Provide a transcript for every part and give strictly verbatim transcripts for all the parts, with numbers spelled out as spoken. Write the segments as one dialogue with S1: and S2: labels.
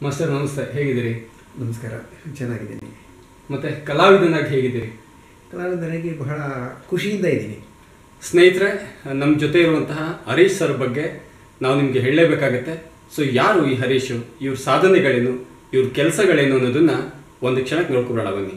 S1: Master ನಮಸ್ತೆ, ಹೇಗಿದ್ದೀರಿ?
S2: ನಮಸ್ಕಾರ, ಚೆನ್ನಾಗಿದ್ದೀನಿ.
S1: ಮತ್ತು ಕಲಾವಿದನಾಗಿ ಹೇಗಿದ್ದೀರಿ?
S2: ಕಲಾವಿದನಾಗಿ ಬಹಳ ಖುಷಿಯಿಂದ ಇದ್ದೀನಿ.
S1: ಸ್ನೇಹಿತರೆ, ನಮ್ಮ ಜೊತೆ ಇರುವಂತಹ ಹರೀಶ್ ಸರ್ ಬಗ್ಗೆ ನಾವು ನಿಮಗೆ ಹೇಳಲೇಬೇಕಾಗತ್ತೆ. ಸೊ ಯಾರು ಈ ಹರೀಶು, ಇವ್ರ ಸಾಧನೆಗಳೇನು, ಇವ್ರ ಕೆಲಸಗಳೇನು ಅನ್ನೋದನ್ನು ಒಂದು ಕ್ಷಣಕ್ಕೆ ನೋಡ್ಕೊಬೇಡ ಬನ್ನಿ.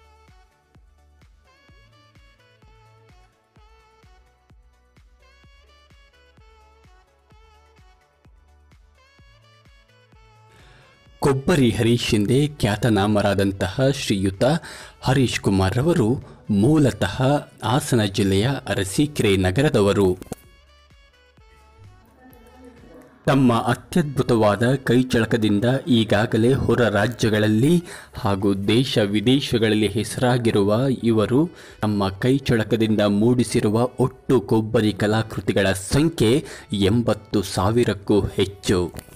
S3: ಕೊಬ್ಬರಿ ಹರೀಶ್ ಎಂದೇ ಖ್ಯಾತನಾಮರಾದಂತಹ ಶ್ರೀಯುತ ಹರೀಶ್ ಕುಮಾರ್ ರವರು ಮೂಲತಃ ಹಾಸನ ಜಿಲ್ಲೆಯ ಅರಸೀಕೆರೆ ನಗರದವರು. ತಮ್ಮ ಅತ್ಯದ್ಭುತವಾದ ಕೈಚಳಕದಿಂದ ಈಗಾಗಲೇ ಹೊರ ರಾಜ್ಯಗಳಲ್ಲಿ ಹಾಗೂ ದೇಶ ವಿದೇಶಗಳಲ್ಲಿ ಹೆಸರಾಗಿರುವ ಇವರು ತಮ್ಮ ಕೈಚಳಕದಿಂದ ಮೂಡಿಸಿರುವ ಒಟ್ಟು ಕೊಬ್ಬರಿ ಕಲಾಕೃತಿಗಳ ಸಂಖ್ಯೆ ಎಂಬತ್ತು ಸಾವಿರಕ್ಕೂ ಹೆಚ್ಚು.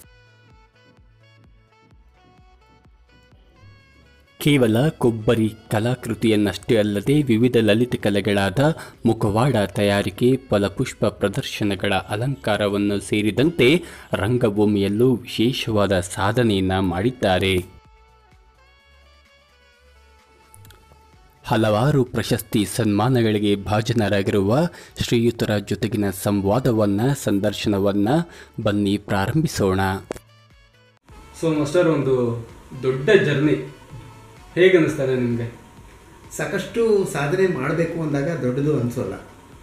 S3: ಕೇವಲ ಕೊಬ್ಬರಿ ಕಲಾಕೃತಿಯನ್ನಷ್ಟೇ ಅಲ್ಲದೆ ವಿವಿಧ ಲಲಿತ ಕಲೆಗಳಾದ ಮುಖವಾಡ ತಯಾರಿಕೆ, ಫಲಪುಷ್ಪ ಪ್ರದರ್ಶನಗಳ ಅಲಂಕಾರವನ್ನು ಸೇರಿದಂತೆ ರಂಗಭೂಮಿಯಲ್ಲೂ ವಿಶೇಷವಾದ ಸಾಧನೆಯನ್ನು ಮಾಡಿದ್ದಾರೆ. ಹಲವಾರು ಪ್ರಶಸ್ತಿ ಸನ್ಮಾನಗಳಿಗೆ ಭಾಜನರಾಗಿರುವ ಶ್ರೀಯುತರ ಜೊತೆಗಿನ ಸಂವಾದವನ್ನು ಸಂದರ್ಶನವನ್ನು ಬನ್ನಿ ಪ್ರಾರಂಭಿಸೋಣ.
S1: ಸೊ ಮಾಸ್ಟರ್, ಒಂದು ದೊಡ್ಡ ಜರ್ನಿ ಹೇಗೆ ಅನ್ನಿಸ್ತಾರೆ ನಿಮಗೆ?
S2: ಸಾಕಷ್ಟು ಸಾಧನೆ ಮಾಡಬೇಕು ಅಂದಾಗ ದೊಡ್ಡದು ಅನಿಸೋಲ್ಲ.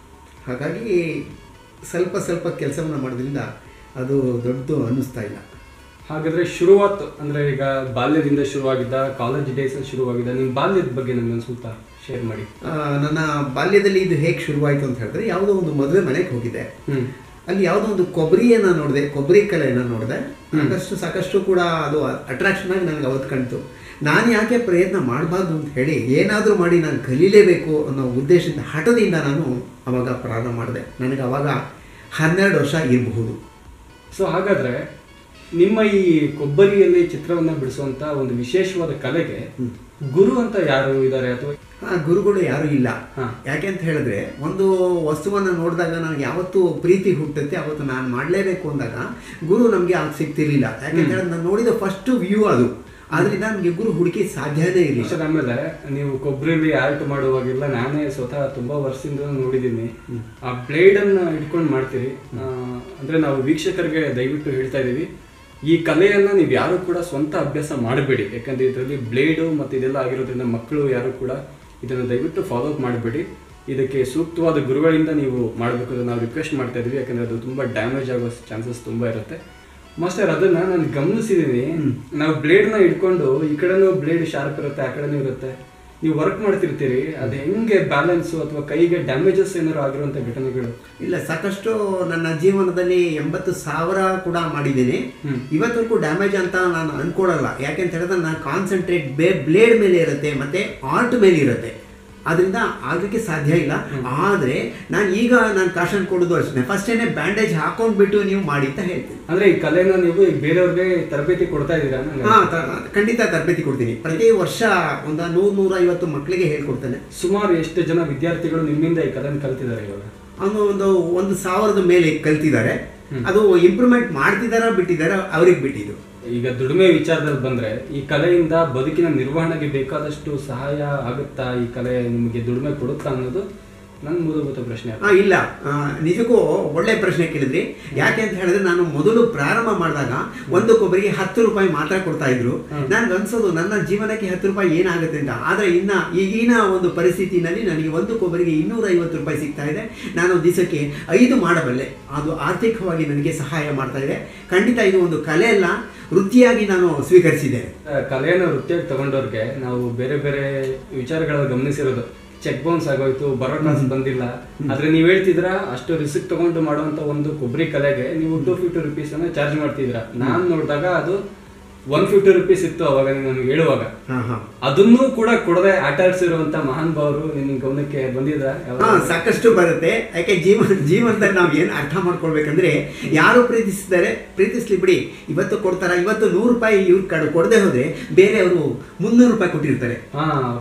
S2: ಹಾಗಾಗಿ ಸ್ವಲ್ಪ ಸ್ವಲ್ಪ ಕೆಲಸವನ್ನು ಮಾಡೋದ್ರಿಂದ ಅದು ದೊಡ್ಡದು ಅನ್ನಿಸ್ತಾ ಇಲ್ಲ.
S1: ಹಾಗಾದರೆ ಶುರುವಾತು ಅಂದರೆ ಈಗ ಬಾಲ್ಯದಿಂದ ಶುರುವಾಗಿದ್ದ, ಕಾಲೇಜ್ ಡೇಸಲ್ಲಿ ಶುರುವಾಗಿದ್ದ ನಿಮ್ಮ ಬಾಲ್ಯದ ಬಗ್ಗೆ ನಮಗೆ ಒಂದು ಸ್ವಲ್ಪ ಶೇರ್ ಮಾಡಿ.
S2: ನನ್ನ ಬಾಲ್ಯದಲ್ಲಿ ಇದು ಹೇಗೆ ಶುರುವಾಯಿತು ಅಂತ ಹೇಳಿದ್ರೆ, ಯಾವುದೋ ಒಂದು ಮದುವೆ ಮನೆಗೆ ಹೋಗಿದ್ದೆ. ಅಲ್ಲಿ ಯಾವುದೋ ಒಂದು ಕೊಬ್ಬರಿಯನ್ನು ನೋಡಿದೆ, ಕೊಬ್ಬರಿ ಕಲೆಯನ್ನು ನೋಡಿದೆ. ಸಾಕಷ್ಟು ಸಾಕಷ್ಟು ಕೂಡ ಅದು ಅಟ್ರಾಕ್ಷನ್ ಆಗಿ ನನಗೆ ಅವತ್ತು ಕಾಣ್ತು. ನಾನು ಯಾಕೆ ಪ್ರಯತ್ನ ಮಾಡಬಾರ್ದು ಅಂತ ಹೇಳಿ ಏನಾದರೂ ಮಾಡಿ ನಾನು ಕಲೀಲೇಬೇಕು ಅನ್ನೋ ಉದ್ದೇಶದಿಂದ, ಹಠದಿಂದ ನಾನು ಅವಾಗ ಪ್ರಾರಂಭ ಮಾಡಿದೆ. ನನಗೆ ಅವಾಗ ಹನ್ನೆರಡು ವರ್ಷ ಇರಬಹುದು.
S1: ಸೊ ಹಾಗಾದರೆ ನಿಮ್ಮ ಈ ಕೊಬ್ಬರಿಯಲ್ಲಿ ಚಿತ್ರವನ್ನು ಬಿಡಿಸುವಂಥ ಒಂದು ವಿಶೇಷವಾದ ಕಲೆಗೆ ಗುರು ಅಂತ ಯಾರು ಇದ್ದಾರೆ ಅಥವಾ?
S2: ಹಾಂ, ಗುರುಗಳು ಯಾರೂ ಇಲ್ಲ. ಯಾಕೆ ಅಂತ ಹೇಳಿದ್ರೆ, ಒಂದು ವಸ್ತುವನ್ನು ನೋಡಿದಾಗ ನನಗೆ ಯಾವತ್ತು ಪ್ರೀತಿ ಹುಟ್ಟುತ್ತೆ, ಅವತ್ತು ನಾನು ಮಾಡಲೇಬೇಕು ಅಂದಾಗ ಗುರು ನಮಗೆ ಆಗ ಸಿಗ್ತಿರ್ಲಿಲ್ಲ. ಯಾಕೆಂತ ಹೇಳಿದ್ರೆ ನಾನು ನೋಡಿದ ಫಸ್ಟ್ ವ್ಯೂ ಅದು. ಆದ್ರಿಂದ ನಮಗೆ ಗುರು ಹುಡುಕಿ ಸಾಧ್ಯನೇ ಇರಲಿಲ್ಲ.
S1: ಆಮೇಲೆ ನೀವು ಕೊಬ್ಬರಿಲಿ ಆರ್ಟ್ ಮಾಡುವಾಗೆಲ್ಲ ನಾನೇ ಸ್ವತಃ ತುಂಬಾ ವರ್ಷದಿಂದ ನೋಡಿದ್ದೀನಿ. ಆ ಬ್ಲೇಡ್ ಅನ್ನ ಹಿಡ್ಕೊಂಡು ಮಾಡ್ತೀರಿ. ಅಂದ್ರೆ ನಾವು ವೀಕ್ಷಕರಿಗೆ ದಯವಿಟ್ಟು ಹೇಳ್ತಾ ಇದೀವಿ, ಈ ಕಲೆಯನ್ನ ನೀವು ಯಾರು ಕೂಡ ಸ್ವಂತ ಅಭ್ಯಾಸ ಮಾಡಬೇಡಿ. ಯಾಕಂದ್ರೆ ಇದರಲ್ಲಿ ಬ್ಲೇಡು ಮತ್ತು ಇದೆಲ್ಲ ಆಗಿರೋದ್ರಿಂದ ಮಕ್ಕಳು ಯಾರು ಕೂಡ ಇದನ್ನು ದಯವಿಟ್ಟು ಫಾಲೋ ಅಪ್ ಮಾಡಬೇಡಿ. ಇದಕ್ಕೆ ಸೂಕ್ತವಾದ ಗುರುಗಳಿಂದ ನೀವು ಮಾಡಬೇಕು ಅಂತ ನಾವು ರಿಕ್ವೆಸ್ಟ್ ಮಾಡ್ತಾ ಇದೀವಿ. ಯಾಕಂದ್ರೆ ಅದು ತುಂಬಾ ಡ್ಯಾಮೇಜ್ ಆಗೋ ಚಾನ್ಸಸ್ ತುಂಬಾ ಇರುತ್ತೆ. ಮಾಸ್ಟರ್, ಅದನ್ನ ನಾನು ಗಮನಿಸಿದೀನಿ. ನಾವು ಬ್ಲೇಡ್ನ ಹಿಡ್ಕೊಂಡು ಈ ಕಡೆನೂ ಬ್ಲೇಡ್ ಶಾರ್ಪ್ ಇರುತ್ತೆ, ಆ ಕಡೆನೂ ಇರುತ್ತೆ. ನೀವು ವರ್ಕ್ ಮಾಡ್ತಿರ್ತೀರಿ, ಅದು ಹೆಂಗೆ ಬ್ಯಾಲೆನ್ಸು ಅಥವಾ ಕೈಗೆ ಡ್ಯಾಮೇಜಸ್ ಏನಾದ್ರು ಆಗಿರುವಂಥ ಘಟನೆಗಳು?
S2: ಇಲ್ಲ, ಸಾಕಷ್ಟು ನನ್ನ ಜೀವನದಲ್ಲಿ ಎಂಬತ್ತು ಸಾವಿರ ಕೂಡ ಮಾಡಿದ್ದೀನಿ. ಇವತ್ತವರೆಗೂ ಡ್ಯಾಮೇಜ್ ಅಂತ ನಾನು ಅನ್ಕೊಳ್ಳಲ್ಲ. ಯಾಕೆಂತ ಹೇಳಿದ್ರೆ ನಾನು ಕಾನ್ಸಂಟ್ರೇಟ್ ಬೇ ಬ್ಲೇಡ್ ಮೇಲೆ ಇರುತ್ತೆ ಮತ್ತೆ ಆರ್ಟ್ ಮೇಲೆ ಇರುತ್ತೆ. ಅದರಿಂದ ಆಗಲಿಕ್ಕೆ ಸಾಧ್ಯ ಇಲ್ಲ. ಆದರೆ ನಾನು ಈಗ ನಾನು ಕಾಶನ್ ಕೊಡೋದು ಅಷ್ಟೇ, ಫಸ್ಟೇನೆ ಬ್ಯಾಂಡೇಜ್ ಹಾಕೊಂಡ್ಬಿಟ್ಟು ನೀವು ಮಾಡಿ ಅಂತ ಹೇಳ್ತೀನಿ.
S1: ಅಂದರೆ ಈ ಕಲೆನ ನೀವು ಬೇರೆಯವ್ರಿಗೆ ತರಬೇತಿ ಕೊಡ್ತಾ ಇದ್ದೀರಾ?
S2: ಹಾಂ, ಖಂಡಿತ ತರಬೇತಿ ಕೊಡ್ತೀನಿ. ಪ್ರತಿ ವರ್ಷ ಒಂದು ನೂರು ನೂರ ಐವತ್ತು ಮಕ್ಕಳಿಗೆ ಹೇಳ್ಕೊಡ್ತೇನೆ.
S1: ಸುಮಾರು ಎಷ್ಟು ಜನ ವಿದ್ಯಾರ್ಥಿಗಳು ನಿಮ್ಮಿಂದ ಈ ಕಲೆನ ಕಲ್ತಿದ್ದಾರೆ ಇವಾಗ?
S2: ಅವನು ಒಂದು ಒಂದು ಸಾವಿರದ ಮೇಲೆ ಕಲ್ತಿದ್ದಾರೆ. ಅದು ಇಂಪ್ರೂವ್ಮೆಂಟ್ ಮಾಡ್ತಿದಾರ ಬಿಟ್ಟಿದ್ದಾರೆ, ಅವ್ರಿಗೆ ಬಿಟ್ಟಿದ್ದು.
S1: ಈಗ ದುಡಿಮೆ ವಿಚಾರದಲ್ಲಿ ಬಂದ್ರೆ, ಈ ಕಲೆಯಿಂದ ಬದುಕಿನ ನಿರ್ವಹಣೆಗೆ ಬೇಕಾದಷ್ಟು ಸಹಾಯ ಆಗುತ್ತಾ? ಈ ಕಲೆ ನಿಮಗೆ ದುಡಿಮೆ ಕೊಡುತ್ತಾ ಅನ್ನೋದು ನನ್ನ ಮೂಲಭೂತ ಪ್ರಶ್ನೆ.
S2: ಇಲ್ಲ, ನಿಜಕ್ಕೂ ಒಳ್ಳೆ ಪ್ರಶ್ನೆ ಕೇಳಿದ್ರಿ. ಯಾಕೆ ಅಂತ ಹೇಳಿದ್ರೆ, ನಾನು ಮೊದಲು ಪ್ರಾರಂಭ ಮಾಡಿದಾಗ ಒಂದು ಕೊಬ್ಬರಿಗೆ ಹತ್ತು ರೂಪಾಯಿ ಮಾತ್ರ ಕೊಡ್ತಾ ಇದ್ರು. ನನ್ಗೆ ಅನ್ಸೋದು ನನ್ನ ಜೀವನಕ್ಕೆ ಹತ್ತು ರೂಪಾಯಿ ಏನಾಗುತ್ತೆ ಅಂತ. ಆದ್ರೆ ಇನ್ನ ಈಗಿನ ಒಂದು ಪರಿಸ್ಥಿತಿನಲ್ಲಿ ನನಗೆ ಒಂದು ಕೊಬ್ಬರಿಗೆ ಇನ್ನೂರ ಐವತ್ತು ರೂಪಾಯಿ ಸಿಗ್ತಾ ಇದೆ. ನಾನು ದಿವಸಕ್ಕೆ ಐದು ಮಾಡಬಲ್ಲೆ. ಅದು ಆರ್ಥಿಕವಾಗಿ ನನಗೆ ಸಹಾಯ ಮಾಡ್ತಾ ಇದೆ. ಖಂಡಿತ ಇದು ಒಂದು ಕಲೆ ಅಲ್ಲ, ವೃತ್ತಿಯಾಗಿ ನಾನು ಸ್ವೀಕರಿಸಿದ್ದೇನೆ.
S1: ಕಲೆಯನ್ನು ವೃತ್ತಿಯಾಗಿ ತಗೊಂಡವ್ರಿಗೆ ನಾವು ಬೇರೆ ಬೇರೆ ವಿಚಾರಗಳನ್ನು ಗಮನಿಸಿರೋದು. ಚೆಕ್ ಬೌನ್ಸ್ ಆಗೋಯ್ತು, ಬರೋ ಕಾಸು ಬಂದಿಲ್ಲ. ಆದ್ರೆ ನೀವ್ ಹೇಳ್ತಿದ್ರ ಅಷ್ಟು ರಿಸ್ಕ್ ತಗೊಂಡು ಮಾಡುವಂತ ಒಂದು ಕೊಬ್ಬರಿ ಕಲೆಗೆ ನೀವು ಟೂ ಫಿಫ್ಟಿ ರುಪೀಸ್ ಅನ್ನ ಚಾರ್ಜ್ ಮಾಡ್ತಿದ್ರ. ನಾನ್ ನೋಡಿದಾಗ ಅದು ಒನ್ ಫಿಫ್ಟಿ ರುಪೀಸ್ ಇತ್ತು ಅವಾಗ ನನಗೆ ಹೇಳುವಾಗ. ಅದನ್ನೂ ಕೂಡ ಕೊಡದೆ ಆಟ ಆಡ್ಸಿರುವಂತ ಮಹಾನ್ ಭಾವರು ನಿಮ್ ಗಮನಕ್ಕೆ ಬಂದಿದ್ರ?
S2: ಸಾಕಷ್ಟು ಬರುತ್ತೆ. ಯಾಕೆ ಜೀವನ ಜೀವನದಲ್ಲಿ ನಾವು ಏನ್ ಅರ್ಥ ಮಾಡ್ಕೊಳ್ಬೇಕಂದ್ರೆ, ಯಾರು ಪ್ರೀತಿಸಿದ್ದಾರೆ ಪ್ರೀತಿಸ್ಲಿ ಬಿಡಿ. ಇವತ್ತು ಕೊಡ್ತಾರ, ಇವತ್ತು ನೂರು ರೂಪಾಯಿ ಇವ್ರ ಕಡೆ ಕೊಡದೆ ಹೋದ್ರೆ ಬೇರೆಯವರು ಮುನ್ನೂರು ರೂಪಾಯಿ ಕೊಟ್ಟಿರ್ತಾರೆ.
S1: ಹಾ, ಓಕೆ.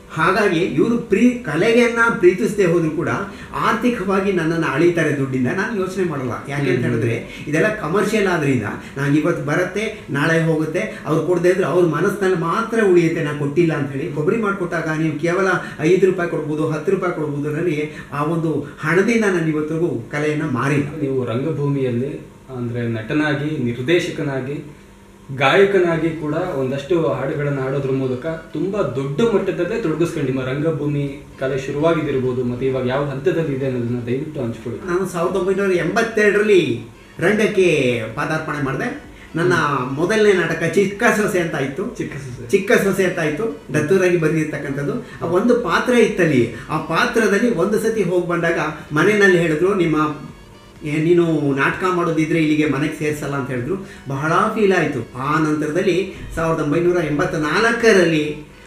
S2: ಹಾಗಾಗಿ ಇವರು ಪ್ರೀ ಕಲೆಗೆನ್ನ ಪ್ರೀತಿಸದೆ ಹೋದ್ರು ಕೂಡ ಆರ್ಥಿಕವಾಗಿ ನನ್ನನ್ನು ಅಳಿತಾರೆ ದುಡ್ಡಿಂದ. ನಾನು ಯೋಚನೆ ಮಾಡಲ್ಲ, ಯಾಕೆ ಅಂತ ಹೇಳಿದ್ರೆ ಇದೆಲ್ಲ ಕಮರ್ಷಿಯಲ್ ಆದ್ರಿಂದ ನಾನು ಇವತ್ತು ಬರುತ್ತೆ ನಾಳೆ ಹೋಗುತ್ತೆ, ಅವ್ರು ಕೊಡದೇ ಇದ್ರೆ ಅವ್ರ ಮನಸ್ಸಿನಲ್ಲಿ ಮಾತ್ರ ಉಳಿಯುತ್ತೆ ನಾನು ಕೊಟ್ಟಿಲ್ಲ ಅಂತ ಹೇಳಿ. ಕೊಬ್ಬರಿ ಮಾಡಿಕೊಟ್ಟಾಗ ನೀವು ಕೇವಲ ಐದು ರೂಪಾಯಿ ಕೊಡ್ಬೋದು, ಹತ್ತು ರೂಪಾಯಿ ಕೊಡ್ಬೋದು, ನನಗೆ ಆ ಒಂದು ಹಣದಿಂದ ನಾನು ಇವತ್ತಿಗೂ ಕಲೆಯನ್ನು ಮಾರಿಲ್ಲ.
S1: ನೀವು ರಂಗಭೂಮಿಯಲ್ಲಿ ಅಂದರೆ ನಟನಾಗಿ, ನಿರ್ದೇಶಕನಾಗಿ, ಗಾಯಕನಾಗಿ ಕೂಡ ಒಂದಷ್ಟು ಹಾಡುಗಳನ್ನು ಹಾಡೋದ್ರ ಮೂಲಕ ತುಂಬಾ ದೊಡ್ಡ ಮಟ್ಟದಲ್ಲೇ ತೊಡಗಿಸ್ಕೊಂಡು ನಿಮ್ಮ ರಂಗಭೂಮಿ ಕಲೆ ಶುರುವಾಗಿದ್ದಿರ್ಬೋದು, ಮತ್ತೆ ಇವಾಗ ಯಾವ ಹಂತದಲ್ಲಿ ಇದೆ ಅನ್ನೋದನ್ನ ದಯವಿಟ್ಟು ಹಂಚ್ಕೊಳ್ಳಿ.
S2: ನಾನು ಸಾವಿರದ ಒಂಬೈನೂರ ಎಂಬತ್ತೆರಡರಲ್ಲಿ ರಂಗಕ್ಕೆ ಪಾದಾರ್ಪಣೆ ಮಾಡಿದೆ. ನನ್ನ ಮೊದಲನೇ ನಾಟಕ ಚಿಕ್ಕ ಸೊಸೆ ಅಂತ ಇತ್ತು.
S1: ಚಿಕ್ಕ ಸೊಸೆ
S2: ಚಿಕ್ಕ ಸೊಸೆ ಅಂತ ಇತ್ತು, ದತ್ತೂರಾಗಿ ಬರೆದಿರ್ತಕ್ಕಂಥದ್ದು. ಆ ಒಂದು ಪಾತ್ರ ಇತ್ತಲ್ಲಿ. ಆ ಪಾತ್ರದಲ್ಲಿ ಒಂದು ಸತಿ ಹೋಗಿ ಬಂದಾಗ ಮನೆಯಲ್ಲಿ ಹೇಳಿದ್ರು, ನಿಮ್ಮ ನೀನು ನಾಟಕ ಮಾಡೋದಿದ್ರೆ ಇಲ್ಲಿಗೆ ಮನೆಗೆ ಸೇರಿಸಲ್ಲ ಅಂತ ಹೇಳಿದ್ರು. ಬಹಳ ಫೀಲ್ ಆಯಿತು. ಆ ನಂತರದಲ್ಲಿ ಸಾವಿರದ ಒಂಬೈನೂರ ಎಂಬತ್ತ ನಾಲ್ಕರಲ್ಲಿ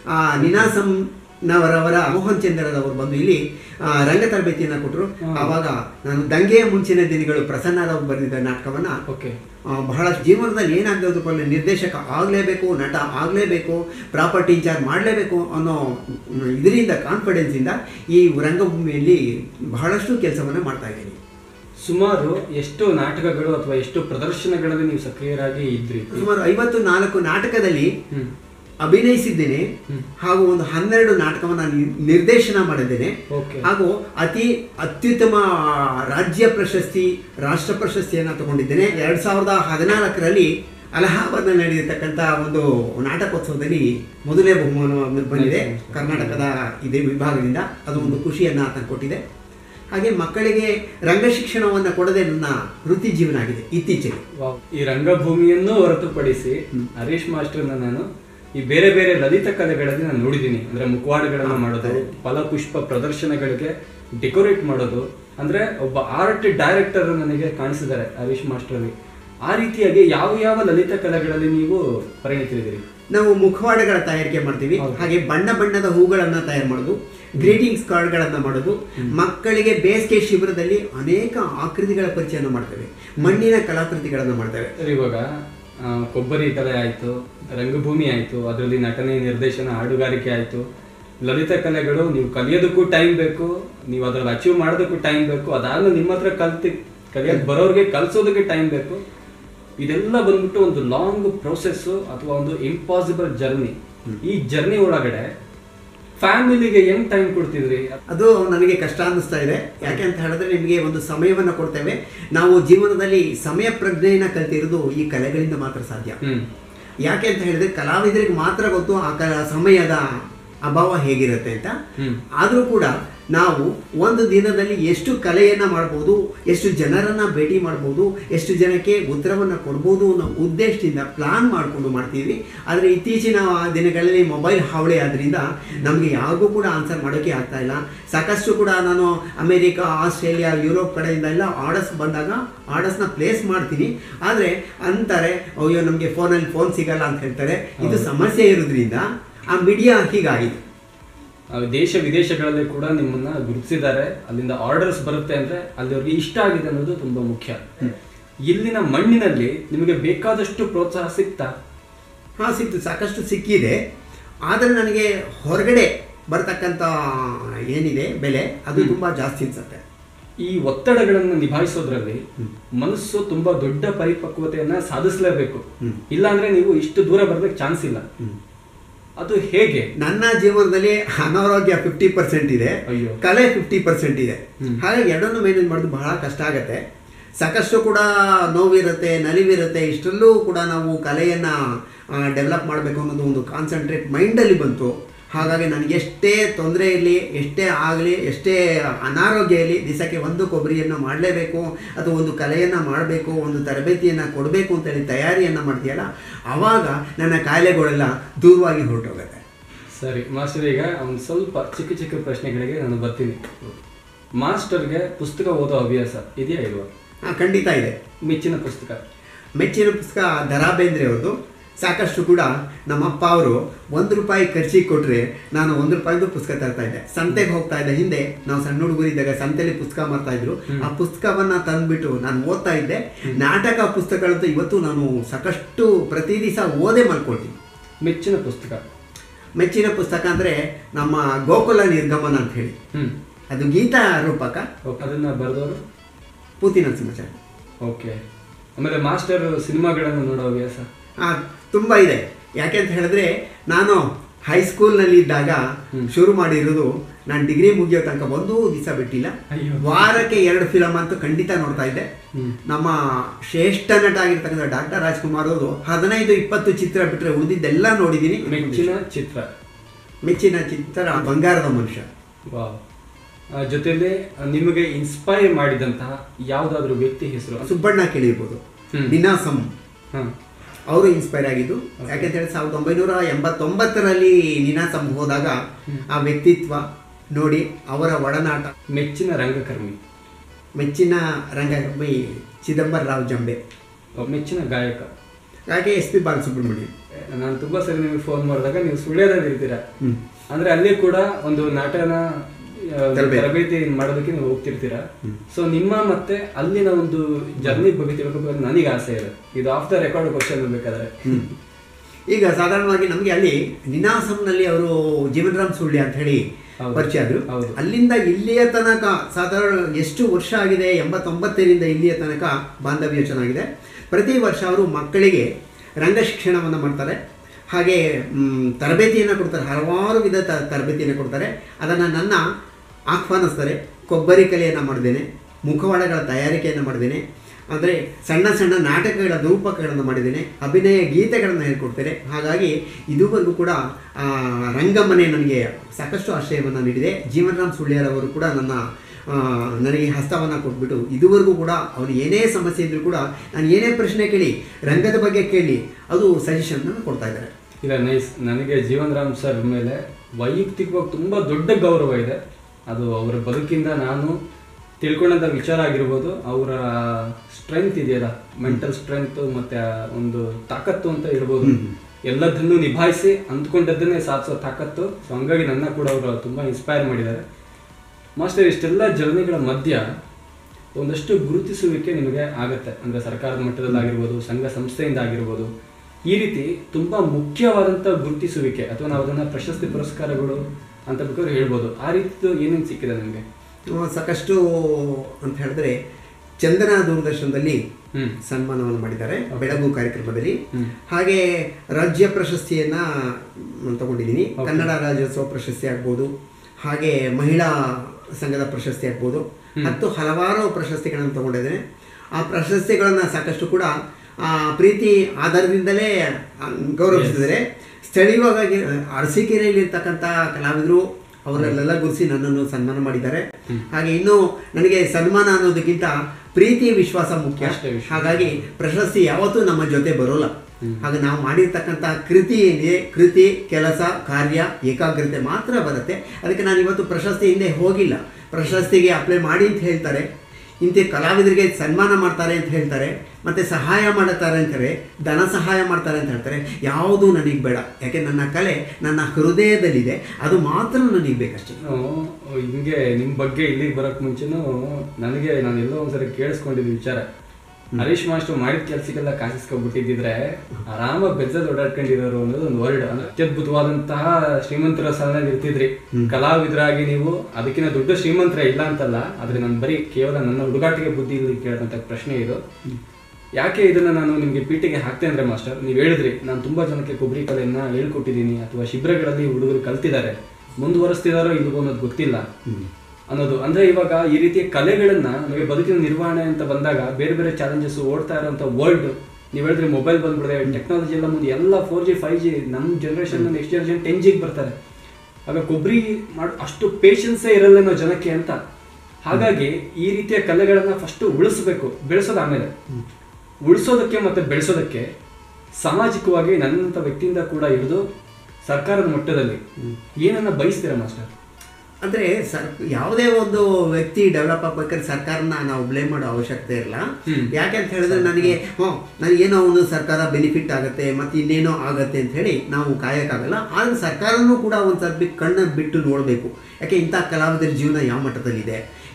S2: ನಿನಾಸಂನವರವರ ಮೋಹನ್ ಚಂದ್ರರವರು ಬಂದು ಇಲ್ಲಿ ರಂಗ ತರಬೇತಿಯನ್ನು ಕೊಟ್ಟರು. ಆವಾಗ ನಾನು ದಂಗೆಯ ಮುಂಚಿನ ದಿನಗಳು ಪ್ರಸನ್ನರಾವ್ ಬರೆದಿದ್ದ ನಾಟಕವನ್ನು
S1: ಓಕೆ
S2: ಬಹಳ ಜೀವನದಲ್ಲಿ ಏನಾಗಬೇಕು, ನಿರ್ದೇಶಕ ಆಗಲೇಬೇಕು, ನಟ ಆಗಲೇಬೇಕು, ಪ್ರಾಪರ್ಟಿ ಇನ್ಚಾರ್ಜ್ ಮಾಡಲೇಬೇಕು ಅನ್ನೋ ಇದರಿಂದ ಕಾನ್ಫಿಡೆನ್ಸಿಂದ ಈ ರಂಗಭೂಮಿಯಲ್ಲಿ ಬಹಳಷ್ಟು ಕೆಲಸವನ್ನು ಮಾಡ್ತಾ ಇದ್ದೀನಿ.
S1: ಸುಮಾರು ಎಷ್ಟು ನಾಟಕಗಳು ಅಥವಾ ಎಷ್ಟು ಪ್ರದರ್ಶನಗಳಲ್ಲಿ ನೀವು ಸಕ್ರಿಯರಾಗಿ ಇದ್ರಿ?
S2: ಸುಮಾರು ಐವತ್ತು ನಾಲ್ಕು ನಾಟಕದಲ್ಲಿ ಅಭಿನಯಿಸಿದ್ದೇನೆ, ಹಾಗೂ ಒಂದು ಹನ್ನೆರಡು ನಾಟಕವನ್ನು ನಿರ್ದೇಶನ ಮಾಡಿದ್ದೇನೆ, ಹಾಗೂ ಅತಿ ಅತ್ಯುತ್ತಮ ರಾಜ್ಯ ಪ್ರಶಸ್ತಿ, ರಾಷ್ಟ್ರ ಪ್ರಶಸ್ತಿಯನ್ನು ತಗೊಂಡಿದ್ದೇನೆ. ಎರಡ್ ಸಾವಿರದ ಹದಿನಾಲ್ಕರಲ್ಲಿ ಅಲಹಾಬಾದ್ನಲ್ಲಿ ನಡೆದಿರ್ತಕ್ಕಂಥ ಒಂದು ನಾಟಕೋತ್ಸವದಲ್ಲಿ ಮೊದಲನೇ ಬಹುಮಾನ ಬಂದಿದೆ ಕರ್ನಾಟಕದ ಇದೇ ವಿಭಾಗದಿಂದ. ಅದು ಒಂದು ಖುಷಿಯನ್ನು ಆತನ ಕೊಟ್ಟಿದೆ. ಹಾಗೆ ಮಕ್ಕಳಿಗೆ ರಂಗ ಶಿಕ್ಷಣವನ್ನು ಕೊಡದೆ ನನ್ನ ವೃತ್ತಿ ಜೀವನ ಆಗಿದೆ ಇತ್ತೀಚೆಗೆ.
S1: ಈ ರಂಗಭೂಮಿಯನ್ನು ಹೊರತುಪಡಿಸಿ ಹರೀಶ್ ಮಾಸ್ಟರ್ನ ನಾನು ಈ ಬೇರೆ ಬೇರೆ ಲಲಿತ ಕಲೆಗಳಲ್ಲಿ ನಾನು ನೋಡಿದ್ದೀನಿ. ಅಂದ್ರೆ ಮುಖವಾಡಗಳನ್ನು ಮಾಡೋದು, ಫಲಪುಷ್ಪ ಪ್ರದರ್ಶನಗಳಿಗೆ ಡೆಕೋರೇಟ್ ಮಾಡೋದು, ಅಂದ್ರೆ ಒಬ್ಬ ಆರ್ಟ್ ಡೈರೆಕ್ಟರ್ ನನಗೆ ಕಾಣಿಸಿದ್ದಾರೆ ಹರೀಶ್ ಮಾಸ್ಟರ್ಲಿ. ಆ ರೀತಿಯಾಗಿ ಯಾವ ಯಾವ ಲಲಿತ ಕಲೆಗಳಲ್ಲಿ ನೀವು ಪರಿಣಿತಿದ್ದೀರಿ?
S2: ನಾವು ಮುಖವಾಡಗಳ ತಯಾರಿಕೆ ಮಾಡ್ತೀವಿ, ಹಾಗೆ ಬಣ್ಣ ಬಣ್ಣದ ಹೂಗಳನ್ನ ತಯಾರು ಮಾಡೋದು, ಗ್ರೀಟಿಂಗ್ಸ್ ಕಾರ್ಡ್ಗಳನ್ನು ಮಾಡೋದು, ಮಕ್ಕಳಿಗೆ ಬೇಸಿಗೆ ಶಿಬಿರದಲ್ಲಿ ಅನೇಕ ಆಕೃತಿಗಳ ಪರಿಚಯನ ಮಾಡ್ತೇವೆ, ಮಣ್ಣಿನ ಕಲಾಕೃತಿಗಳನ್ನು ಮಾಡ್ತೇವೆ.
S1: ಇವಾಗ ಕೊಬ್ಬರಿ ಕಲೆ ಆಯ್ತು, ರಂಗಭೂಮಿ ಆಯ್ತು, ಅದರಲ್ಲಿ ನಟನೆ, ನಿರ್ದೇಶನ, ಹಾಡುಗಾರಿಕೆ ಆಯ್ತು, ಲಲಿತ ಕಲೆಗಳು ನೀವು ಕಲಿಯೋದಕ್ಕೂ ಟೈಮ್ ಬೇಕು, ನೀವು ಅದ್ರಲ್ಲಿ ಅಚೀವ್ ಮಾಡೋದಕ್ಕೂ ಟೈಮ್ ಬೇಕು, ಅದಾದ್ಮೇಲೆ ನಿಮ್ಮ ಹತ್ರ ಕಲ್ತಿ ಕಲಿಯೋದು ಬರೋರಿಗೆ ಕಲಿಸೋದಕ್ಕೆ ಟೈಮ್ ಬೇಕು. ಇದೆಲ್ಲ ಬಂದ್ಬಿಟ್ಟು ಒಂದು ಲಾಂಗ್ ಪ್ರೊಸೆಸ್ ಅಥವಾ ಒಂದು ಇಂಪಾಸಿಬಲ್ ಜರ್ನಿ. ಈ ಜರ್ನಿ ಒಳಗಡೆ ಫ್ಯಾಮಿಲಿಗೆ ಹೆಂಗ್ ಟೈಮ್ ಕೊಡ್ತಿದ್ರಿ?
S2: ಅದು ನನಗೆ ಕಷ್ಟ ಅನ್ನಿಸ್ತಾ ಇದೆ. ಯಾಕೆ ಅಂತ ಹೇಳಿದ್ರೆ ನಿಮಗೆ ಒಂದು ಸಮಯವನ್ನು ಕೊಡ್ತೇವೆ. ನಾವು ಜೀವನದಲ್ಲಿ ಸಮಯ ಪ್ರಜ್ಞೆಯನ್ನು ಕಲ್ತಿರೋದು ಈ ಕಲೆಗಳಿಂದ ಮಾತ್ರ ಸಾಧ್ಯ. ಯಾಕೆ ಅಂತ ಹೇಳಿದ್ರೆ ಕಲಾವಿದರಿಗೆ ಮಾತ್ರ ಗೊತ್ತು ಆ ಕ ಸಮಯದ ಅಭಾವ ಹೇಗಿರುತ್ತೆ ಅಂತ. ಆದರೂ ಕೂಡ ನಾವು ಒಂದು ದಿನದಲ್ಲಿ ಎಷ್ಟು ಕಲೆಯನ್ನು ಮಾಡ್ಬೋದು, ಎಷ್ಟು ಜನರನ್ನು ಭೇಟಿ ಮಾಡ್ಬೋದು, ಎಷ್ಟು ಜನಕ್ಕೆ ಉತ್ತರವನ್ನು ಕೊಡ್ಬೋದು ಅನ್ನೋ ಉದ್ದೇಶದಿಂದ ಪ್ಲಾನ್ ಮಾಡಿಕೊಂಡು ಮಾಡ್ತೀವಿ. ಆದರೆ ಇತ್ತೀಚಿನ ದಿನಗಳಲ್ಲಿ ಮೊಬೈಲ್ ಹಾವಳಿ ಆದ್ದರಿಂದ ನಮಗೆ ಯಾರಿಗೂ ಕೂಡ ಆನ್ಸರ್ ಮಾಡೋಕ್ಕೆ ಆಗ್ತಾ ಇಲ್ಲ. ಸಾಕಷ್ಟು ಕೂಡ ನಾನು ಅಮೇರಿಕಾ, ಆಸ್ಟ್ರೇಲಿಯಾ, ಯುರೋಪ್ ಕಡೆಯಿಂದ ಎಲ್ಲ ಆರ್ಡರ್ಸ್ ಬಂದಾಗ ಆರ್ಡರ್ಸ್ನ ಪ್ಲೇಸ್ ಮಾಡ್ತೀನಿ. ಆದರೆ ಅಂತಾರೆ, ಅಯ್ಯೋ ನಮಗೆ ಫೋನಲ್ಲಿ ಫೋನ್ ಸಿಗಲ್ಲ ಅಂತ ಹೇಳ್ತಾರೆ. ಇದು ಸಮಸ್ಯೆ ಇರೋದ್ರಿಂದ ಆ ಮೀಡಿಯಾ ಹೀಗಾಗಿದೆ.
S1: ದೇಶ ವಿದೇಶಗಳಲ್ಲಿ ಕೂಡ ನಿಮ್ಮನ್ನ ಗುರುತಿಸಿದ್ದಾರೆ, ಅಲ್ಲಿಂದ ಆರ್ಡರ್ಸ್ ಬರುತ್ತೆ ಅಂದ್ರೆ ಅಲ್ಲಿ ಅವ್ರಿಗೆ ಇಷ್ಟ ಆಗಿದೆ ಅನ್ನೋದು ತುಂಬಾ ಮುಖ್ಯ. ಇಲ್ಲಿನ ಮಣ್ಣಿನಲ್ಲಿ ನಿಮಗೆ ಬೇಕಾದಷ್ಟು ಪ್ರೋತ್ಸಾಹ ಸಿಗ್ತಾ?
S2: ಹಾ, ಸಿಕ್ತು, ಸಾಕಷ್ಟು ಸಿಕ್ಕಿದೆ. ಆದರೆ ನನಗೆ ಹೊರಗಡೆ ಬರ್ತಕ್ಕಂಥ ಏನಿದೆ ಬೆಲೆ ಅದು ತುಂಬಾ ಜಾಸ್ತಿ ಅನ್ಸುತ್ತೆ.
S1: ಈ ಒತ್ತಡಗಳನ್ನು ನಿಭಾಯಿಸೋದ್ರಲ್ಲಿ ಮನಸ್ಸು ತುಂಬಾ ದೊಡ್ಡ ಪರಿಪಕ್ವತೆಯನ್ನ ಸಾಧಿಸಲೇಬೇಕು, ಇಲ್ಲಾಂದ್ರೆ ನೀವು ಇಷ್ಟು ದೂರ ಬರ್ಲಿಕ್ಕೆ ಚಾನ್ಸ್ ಇಲ್ಲ. ಅದು ಹೇಗೆ?
S2: ನನ್ನ ಜೀವನದಲ್ಲಿ ಅನಾರೋಗ್ಯ ಫಿಫ್ಟಿ ಪರ್ಸೆಂಟ್ ಇದೆ, ಕಲೆ ಫಿಫ್ಟಿ ಪರ್ಸೆಂಟ್ ಇದೆ. ಹಾಗಾಗಿ ಎರಡನ್ನು ಮೇನೇಜ್ ಮಾಡೋದು ಬಹಳ ಕಷ್ಟ ಆಗುತ್ತೆ. ಸಾಕಷ್ಟು ಕೂಡ ನೋವಿರುತ್ತೆ, ನಲಿವಿರುತ್ತೆ. ಇಷ್ಟರಲ್ಲೂ ಕೂಡ ನಾವು ಕಲೆಯನ್ನು ಡೆವಲಪ್ ಮಾಡಬೇಕು ಅನ್ನೋದು ಒಂದು ಕಾನ್ಸಂಟ್ರೇಟ್ ಮೈಂಡಲ್ಲಿ ಬಂತು. ಹಾಗಾಗಿ ನನಗೆ ಎಷ್ಟೇ ತೊಂದರೆ ಇರಲಿ, ಎಷ್ಟೇ ಆಗಲಿ, ಎಷ್ಟೇ ಅನಾರೋಗ್ಯ ಇರಲಿ, ದಿವಸಕ್ಕೆ ಒಂದು ಕೊಬ್ಬರಿಯನ್ನು ಮಾಡಲೇಬೇಕು ಅಥವಾ ಒಂದು ಕಲೆಯನ್ನು ಮಾಡಬೇಕು, ಒಂದು ತರಬೇತಿಯನ್ನು ಕೊಡಬೇಕು ಅಂತೇಳಿ ತಯಾರಿಯನ್ನು ಮಾಡ್ತೀಯಲ್ಲ, ಆವಾಗ ನನ್ನ ಕಾಯಿಲೆಗಳೆಲ್ಲ ದೂರವಾಗಿ ಹೊರಟೋಗುತ್ತೆ.
S1: ಸರಿ ಮಾಸ್ಟರ್, ಈಗ ಒಂದು ಸ್ವಲ್ಪ ಚಿಕ್ಕ ಚಿಕ್ಕ ಪ್ರಶ್ನೆಗಳಿಗೆ ನಾನು ಬರ್ತೀನಿ. ಮಾಸ್ಟರ್ಗೆ ಪುಸ್ತಕ ಓದೋ ಹವ್ಯಾಸ ಇದೆಯಾ ಇಲ್ವಾ?
S2: ಹಾಂ, ಖಂಡಿತ ಇದೆ.
S1: ಮೆಚ್ಚಿನ ಪುಸ್ತಕ?
S2: ಮೆಚ್ಚಿನ ಪುಸ್ತಕ ದ ರಾ ಬೇಂದ್ರೆ ಅವ್ರದ್ದು. ಸಾಕಷ್ಟು ಕೂಡ ನಮ್ಮಪ್ಪ ಅವರು ಒಂದು ರೂಪಾಯಿ ಖರ್ಚಿಗೆ ಕೊಟ್ಟರೆ ನಾನು ಒಂದು ರೂಪಾಯಿದು ಪುಸ್ತಕ ತರ್ತಾ ಇದ್ದೆ. ಸಂತೆಗೆ ಹೋಗ್ತಾ ಇದ್ದೆ. ಹಿಂದೆ ನಾವು ಸಣ್ಣ ಹುಡುಗರಿದ್ದಾಗ ಸಂತೆಯಲ್ಲಿ ಪುಸ್ತಕ ಮಾರ್ತಾ ಇದ್ರು. ಆ ಪುಸ್ತಕವನ್ನು ತಂದುಬಿಟ್ಟು ನಾನು ಓದ್ತಾ ಇದ್ದೆ. ನಾಟಕ ಪುಸ್ತಕಗಳಂತೂ ಇವತ್ತು ನಾನು ಸಾಕಷ್ಟು ಪ್ರತಿ ದಿವಸ ಓದೇ ಮಾಡ್ಕೊಳ್ತೀನಿ.
S1: ಮೆಚ್ಚಿನ ಪುಸ್ತಕ?
S2: ಮೆಚ್ಚಿನ ಪುಸ್ತಕ ಅಂದರೆ ನಮ್ಮ ಗೋಕುಲ ನಿರ್ಗಮನ ಅಂತ ಹೇಳಿ,
S1: ಹ್ಮ್
S2: ಅದು ಗೀತಾ ರೂಪಕ,
S1: ಓಕೆ. ಅದನ್ನ ಬರೆದವರು
S2: ಪೂತಿ ನರಸಿಂಹಾಚಾರ್ಯ.
S1: ಓಕೆ. ಆಮೇಲೆ ಮಾಸ್ಟರ್ ಸಿನಿಮಾಗಳನ್ನು ನೋಡೋ ಹವ್ಯಾಸ?
S2: ಹಾಂ, ತುಂಬ ಇದೆ. ಯಾಕೆ ಅಂತ ಹೇಳಿದ್ರೆ ನಾನು ಹೈಸ್ಕೂಲ್ನಲ್ಲಿ ಇದ್ದಾಗ ಶುರು ಮಾಡಿರೋದು, ನಾನು ಡಿಗ್ರಿ ಮುಗಿಯೋ ತನಕ ಒಂದೂ ದಿವಸ ಬಿಟ್ಟಿಲ್ಲ.
S1: ಅಯ್ಯೋ.
S2: ವಾರಕ್ಕೆ ಎರಡು ಫಿಲಮ್ ಅಂತೂ ಖಂಡಿತ ನೋಡ್ತಾ ಇದ್ದೆ. ನಮ್ಮ ಶ್ರೇಷ್ಠ ನಟ ಆಗಿರ್ತಕ್ಕಂಥ ಡಾಕ್ಟರ್ ರಾಜ್ಕುಮಾರ್ ಅವರು ಹದಿನೈದು ಇಪ್ಪತ್ತು ಚಿತ್ರ ಬಿಟ್ಟರೆ ಉಳಿದಿದ್ದೆಲ್ಲ ನೋಡಿದ್ದೀನಿ.
S1: ಮೆಚ್ಚಿನ ಚಿತ್ರ?
S2: ಮೆಚ್ಚಿನ ಚಿತ್ರ ಬಂಗಾರದ ಮನುಷ್ಯ.
S1: ವಾವ್. ಜೊತೆಲಿ ನಿಮಗೆ ಇನ್ಸ್ಪೈರ್ ಮಾಡಿದಂತಹ ಯಾವುದಾದ್ರೂ ವ್ಯಕ್ತಿ ಹೆಸರು?
S2: ಸುಬ್ಬಣ್ಣ ಕೇಳಿರ್ಬೋದು,
S1: ಹ್ಮ್.
S2: ನಿನಾಸಂ
S1: ಹಾಂ,
S2: ಅವರು ಇನ್ಸ್ಪೈರ್ ಆಗಿದ್ದು. ಯಾಕೆಂತ ಹೇಳಿ ಸಾವಿರದ ಒಂಬೈನೂರ ಎಂಬತ್ತೊಂಬತ್ತರಲ್ಲಿ ನಿನಾಸಂ ಹೋದಾಗ ಆ ವ್ಯಕ್ತಿತ್ವ ನೋಡಿ, ಅವರ ಒಡನಾಟ.
S1: ಮೆಚ್ಚಿನ ರಂಗಕರ್ಮಿ?
S2: ಮೆಚ್ಚಿನ ರಂಗಕರ್ಮಿ ಚಿದಂಬರ ರಾವ್ ಜಂಬೆ.
S1: ಮೆಚ್ಚಿನ ಗಾಯಕ?
S2: ಹಾಗೆ ಎಸ್ ಪಿ ಬಾಲಸುಬ್ರಹ್ಮಣ್ಯ.
S1: ನಾನು ತುಂಬಾ ಸರಿ ನಿಮಗೆ ಫೋನ್ ಮಾಡಿದಾಗ ನೀವು ಸುಳ್ಯದಲ್ಲಿ ಇರ್ತೀರಾ, ಅಂದ್ರೆ ಅಲ್ಲಿ ಕೂಡ ಒಂದು ನಾಟನ ತರಬೇತಿ ಮಾಡೋದಕ್ಕೆ ನೀವು ಹೋಗ್ತಿರ್ತೀರಾ. ಸೊ ನಿಮ್ಮ ಮತ್ತೆ ಅಲ್ಲಿನ ಒಂದು ಜರ್ನಿ ಬಗ್ಗೆ ತಿಳ್ಕೊಬೇಕು ನನಗೆ ಆಸೆ ಇದೆ. ಇದು ಆಫ್ ದ ರೆಕಾರ್ಡ್ ಕ್ವಶನ್ ಬೇಕಾದ್ರೆ.
S2: ಈಗ ಸಾಧಾರಣವಾಗಿ ನಮಗೆ ಅಲ್ಲಿ ನಿನಾಸಂನಲ್ಲಿ ಅವರು ಜೀವನರಾಮ್ ಸುಳ್ಯ ಅಂತ ಹೇಳಿ ಪರಿಚಯ ಆದ್ರು. ಅಲ್ಲಿಂದ ಇಲ್ಲಿಯ ತನಕ ಸಾಧಾರಣ ಎಷ್ಟು ವರ್ಷ ಆಗಿದೆ, ಎಂಬತ್ತೊಂಬತ್ತರಿಂದ ಇಲ್ಲಿಯ ತನಕ ಬಾಂಧವ್ಯ ಚೆನ್ನಾಗಿದೆ. ಪ್ರತಿ ವರ್ಷ ಅವರು ಮಕ್ಕಳಿಗೆ ರಂಗ ಶಿಕ್ಷಣವನ್ನು ಮಾಡ್ತಾರೆ, ಹಾಗೆ ತರಬೇತಿಯನ್ನು ಕೊಡ್ತಾರೆ, ಹಲವಾರು ವಿಧ ತ ತರಬೇತಿಯನ್ನು ಕೊಡ್ತಾರೆ. ಅದನ್ನು ನನ್ನ ಆಹ್ವಾನಿಸ್ತಾರೆ. ಕೊಬ್ಬರಿ ಕಲೆಯನ್ನು ಮಾಡಿದ್ದೇನೆ, ಮುಖವಾಡಗಳ ತಯಾರಿಕೆಯನ್ನು ಮಾಡಿದ್ದೇನೆ, ಅಂದರೆ ಸಣ್ಣ ಸಣ್ಣ ನಾಟಕಗಳ ರೂಪಕಗಳನ್ನು ಮಾಡಿದ್ದೇನೆ, ಅಭಿನಯ ಗೀತೆಗಳನ್ನು ಹೇಳ್ಕೊಡ್ತೇನೆ. ಹಾಗಾಗಿ ಇದುವರೆಗೂ ಕೂಡ ರಂಗಮನೆ ನನಗೆ ಸಾಕಷ್ಟು ಆಶ್ರಯವನ್ನು ನೀಡಿದೆ. ಜೀವನರಾಮ್ ಸುಳ್ಯರವರು ಕೂಡ ನನ್ನ ನನಗೆ ಹಸ್ತವನ್ನು ಕೊಟ್ಬಿಟ್ಟು ಇದುವರೆಗೂ ಕೂಡ ಅವರು ಏನೇ ಸಮಸ್ಯೆ ಇದ್ದರೂ ಕೂಡ ನಾನು ಏನೇ ಪ್ರಶ್ನೆ ಕೇಳಿ, ರಂಗದ ಬಗ್ಗೆ ಕೇಳಿ, ಅದು ಸಜೆಷನನ್ನು ಕೊಡ್ತಾ ಇದ್ದಾರೆ.
S1: ಇಲ್ಲ, ನೈಸ್. ನನಗೆ ಜೀವನರಾಮ್ ಸರ್ ಮೇಲೆ ವೈಯಕ್ತಿಕವಾಗಿ ತುಂಬ ದೊಡ್ಡ ಗೌರವ ಇದೆ. ಅದು ಅವರ ಬದುಕಿಂದ ನಾನು ತಿಳ್ಕೊಂಡಂಥ ವಿಚಾರ ಆಗಿರ್ಬೋದು, ಅವರ ಸ್ಟ್ರೆಂತ್ ಇದೆಯಲ್ಲ, ಮೆಂಟಲ್ ಸ್ಟ್ರೆಂತ್ ಮತ್ತು ಒಂದು ತಾಕತ್ತು ಅಂತ ಹೇಳ್ಬೋದು, ಎಲ್ಲದನ್ನು ನಿಭಾಯಿಸಿ ಅಂದ್ಕೊಂಡದ್ದನ್ನೇ ಸಾಧಿಸೋ ತಾಕತ್ತು. ಸೊ ಹಂಗಾಗಿ ನನ್ನ ಕೂಡ ಅವರು ತುಂಬ ಇನ್ಸ್ಪೈರ್ ಮಾಡಿದ್ದಾರೆ. ಮಾಸ್ಟರ್, ಇಷ್ಟೆಲ್ಲ ಜರ್ನಿಗಳ ಮಧ್ಯ ಒಂದಷ್ಟು ಗುರುತಿಸುವಿಕೆ ನಿಮಗೆ ಆಗುತ್ತೆ, ಅಂದರೆ ಸರ್ಕಾರದ ಮಟ್ಟದಲ್ಲಿ ಆಗಿರ್ಬೋದು, ಸಂಘ ಸಂಸ್ಥೆಯಿಂದ ಆಗಿರ್ಬೋದು. ಈ ರೀತಿ ತುಂಬ ಮುಖ್ಯವಾದಂಥ ಗುರುತಿಸುವಿಕೆ ಅಥವಾ ನಾವು ಅದನ್ನು ಪ್ರಶಸ್ತಿ ಪುರಸ್ಕಾರಗಳು ಅಂತ ಬೇಕಾದ್ರೆ ಹೇಳ್ಬೋದು. ಆ ರೀತಿದು ಏನೇನು ಸಿಕ್ಕಿದೆ ನಿಮಗೆ?
S2: ಸಾಕಷ್ಟು ಅಂತ ಹೇಳಿದ್ರೆ, ಚಂದನ ದೂರದರ್ಶನದಲ್ಲಿ ಸನ್ಮಾನವನ್ನು ಮಾಡಿದ್ದಾರೆ ಬೆಳಗು ಕಾರ್ಯಕ್ರಮದಲ್ಲಿ. ಹಾಗೆ ರಾಜ್ಯ ಪ್ರಶಸ್ತಿಯನ್ನ ತಗೊಂಡಿದ್ದೀನಿ. ಕನ್ನಡ ರಾಜ್ಯೋತ್ಸವ ಪ್ರಶಸ್ತಿ ಆಗ್ಬೋದು, ಹಾಗೆ ಮಹಿಳಾ ಸಂಘದ ಪ್ರಶಸ್ತಿ ಆಗ್ಬೋದು, ಮತ್ತು ಹಲವಾರು ಪ್ರಶಸ್ತಿಗಳನ್ನು ತಗೊಂಡಿದ್ದೇನೆ. ಆ ಪ್ರಶಸ್ತಿಗಳನ್ನು ಸಾಕಷ್ಟು ಕೂಡ ಪ್ರೀತಿ ಆಧಾರದಿಂದಲೇ ಗೌರವಿಸಿದರೆ, ಸ್ಥಳೀಯವಾಗಿ ಅರಸೀಕೆರೆಯಲ್ಲಿರ್ತಕ್ಕಂಥ ಕಲಾವಿದರು ಅವರಲ್ಲೆಲ್ಲ ಗುರುಸಿ ನನ್ನನ್ನು ಸನ್ಮಾನ ಮಾಡಿದ್ದಾರೆ. ಹಾಗೆ ಇನ್ನು ನನಗೆ ಸನ್ಮಾನ ಅನ್ನೋದಕ್ಕಿಂತ ಪ್ರೀತಿ ವಿಶ್ವಾಸ ಮುಖ್ಯ. ಹಾಗಾಗಿ ಪ್ರಶಸ್ತಿ ಯಾವತ್ತೂ ನಮ್ಮ ಜೊತೆ ಬರೋಲ್ಲ. ಹಾಗೆ ನಾವು ಮಾಡಿರ್ತಕ್ಕಂಥ ಕೃತಿ ಏನಿದೆ, ಕೃತಿ, ಕೆಲಸ, ಕಾರ್ಯ, ಏಕಾಗ್ರತೆ ಮಾತ್ರ ಬರುತ್ತೆ. ಅದಕ್ಕೆ ನಾನು ಇವತ್ತು ಪ್ರಶಸ್ತಿ ಹಿಂದೆ ಹೋಗಿಲ್ಲ. ಪ್ರಶಸ್ತಿಗೆ ಅಪ್ಲೈ ಮಾಡಿ ಅಂತ ಹೇಳ್ತಾರೆ, ಇಂಥ ಕಲಾವಿದರಿಗೆ ಸನ್ಮಾನ ಮಾಡ್ತಾರೆ ಅಂತ ಹೇಳ್ತಾರೆ, ಮತ್ತು ಸಹಾಯ ಮಾಡುತ್ತಾರೆ ಅಂತಾರೆ, ಧನ ಸಹಾಯ ಮಾಡ್ತಾರೆ ಅಂತ ಹೇಳ್ತಾರೆ. ಯಾವುದೂ ನನಗೆ ಬೇಡ. ಯಾಕೆ ನನ್ನ ಕಲೆ ನನ್ನ ಹೃದಯದಲ್ಲಿದೆ, ಅದು ಮಾತ್ರ ನನಗೆ ಬೇಕಷ್ಟೇ.
S1: ಹಿಂಗೆ ನಿಮ್ಮ ಬಗ್ಗೆ ಇಲ್ಲಿಗೆ ಬರೋಕ್ಕೆ ಮುಂಚೆನೂ ನನಗೆ ನಾನು ಎಲ್ಲೋ ಒಂದ್ಸರಿ ಕೇಳಿಸ್ಕೊಂಡಿದ್ದ ವಿಚಾರ, ಹರೀಶ್ ಮಾಸ್ಟರ್ ಮಾಡಿದ ಕೆಲಸಕ್ಕೆಲ್ಲ ಕಾಸಿಸ್ಕೊಂಡ್ಬಿಟ್ಟಿದ್ರೆ ಆರಾಮಾಗಿ ಬೆಜ್ಜಲ್ಲಿ ಓಡಾಡ್ಕೊಂಡಿರೋರು ಅನ್ನೋದು ಒಂದು ವರ್ಡ್. ಅಂದ್ರೆ ಅತ್ಯದ್ಭುತವಾದಂತಹ ಶ್ರೀಮಂತರ ಸಾಲಿನಲ್ಲಿ ಇರ್ತಿದ್ರಿ ಕಲಾವಿದರಾಗಿ. ನೀವು ಅದಕ್ಕಿಂತ ದೊಡ್ಡ ಶ್ರೀಮಂತರ ಇಲ್ಲ ಅಂತಲ್ಲ, ಆದ್ರೆ ನಾನು ಬರೀ ಕೇವಲ ನನ್ನ ಹುಡುಗಾಟಿಗೆ ಬುದ್ಧಿ ಇಲ್ಲಿ ಕೇಳೋಂಥ ಪ್ರಶ್ನೆ ಇದು. ಯಾಕೆ ಇದನ್ನ ನಾನು ನಿಮಗೆ ಪೀಠಿಗೆ ಹಾಕ್ತೆ ಅಂದ್ರೆ ಮಾಸ್ಟರ್, ನೀವು ಹೇಳಿದ್ರಿ ನಾನು ತುಂಬಾ ಜನಕ್ಕೆ ಕೊಬ್ಬರಿ ಕಲೆಯನ್ನ ಹೇಳ್ಕೊಟ್ಟಿದ್ದೀನಿ, ಅಥವಾ ಶಿಬಿರಗಳಲ್ಲಿ ಹುಡುಗರು ಕಲ್ತಿದ್ದಾರೆ, ಮುಂದುವರಿಸ್ತಿದಾರೋ ಇಲ್ವೋ ಅನ್ನೋದು ಗೊತ್ತಿಲ್ಲ ಅನ್ನೋದು. ಅಂದ್ರೆ ಇವಾಗ ಈ ರೀತಿಯ ಕಲೆಗಳನ್ನ ನಮಗೆ ಬದುಕಿನ ನಿರ್ವಹಣೆ ಅಂತ ಬಂದಾಗ ಬೇರೆ ಬೇರೆ ಚಾಲೆಂಜಸ್ ಓಡ್ತಾ ಇರೋಂಥ ವರ್ಲ್ಡ್, ನೀವು ಹೇಳಿದ್ರೆ ಮೊಬೈಲ್ ಬಂದ್ಬಿಡಿದೆ, ಟೆಕ್ನಾಲಜಿ ಎಲ್ಲ ಮುಂದೆ ಎಲ್ಲ ಫೋರ್ ಜಿ ಫೈವ್ ಜಿ, ನಮ್ಮ ಜನರೇಷನ್ ನೆಕ್ಸ್ಟ್ ಜನರೇಷನ್ ಟೆನ್ ಜಿಗೆ ಬರ್ತಾರೆ. ಆಗ ಕೊಬ್ಬರಿ ಮಾಡಿ ಅಷ್ಟು ಪೇಷನ್ಸೇ ಇರಲ್ಲೇನೋ ಜನಕ್ಕೆ ಅಂತ. ಹಾಗಾಗಿ ಈ ರೀತಿಯ ಕಲೆಗಳನ್ನ ಫಸ್ಟ್ ಉಳಿಸ್ಬೇಕು, ಬೆಳೆಸೋದು ಆಮೇಲೆ. ಉಳಿಸೋದಕ್ಕೆ ಮತ್ತೆ ಬೆಳೆಸೋದಕ್ಕೆ ಸಾಮಾಜಿಕವಾಗಿ ನನ್ನಂಥ ವ್ಯಕ್ತಿಯಿಂದ ಕೂಡ ಹಿಡಿದು ಸರ್ಕಾರದ ಮಟ್ಟದಲ್ಲಿ ಏನನ್ನ ಬಯಸ್ತೀರಾ ಮಾಸ್ಟರ್?
S2: ಅಂದರೆ ಸರ್, ಯಾವುದೇ ಒಂದು ವ್ಯಕ್ತಿ ಡೆವಲಪ್ ಆಗ್ಬೇಕಾದ್ರೆ ಸರ್ಕಾರನ ನಾವು ಬ್ಲೇಮ್ ಮಾಡೋ ಅವಶ್ಯಕತೆ ಇಲ್ಲ. ಯಾಕೆ ಅಂತ ಹೇಳಿದ್ರೆ, ನನಗೆ ಹ್ಞೂ ನನಗೇನೋ ಒಂದು ಸರ್ಕಾರ ಬೆನಿಫಿಟ್ ಆಗುತ್ತೆ ಮತ್ತು ಇನ್ನೇನೋ ಆಗುತ್ತೆ ಅಂತ ಹೇಳಿ ನಾವು ಕಾಯೋಕ್ಕಾಗಲ್ಲ. ಆದರೆ ಸರ್ಕಾರನೂ ಕೂಡ ಒಂದು ಸ್ವಲ್ಪ ಕಣ್ಣು ಬಿಟ್ಟು ನೋಡಬೇಕು. ಯಾಕೆ ಇಂಥ ಕಲಾವಿದರ ಜೀವನ ಯಾವ ಮಟ್ಟದಲ್ಲಿದೆ,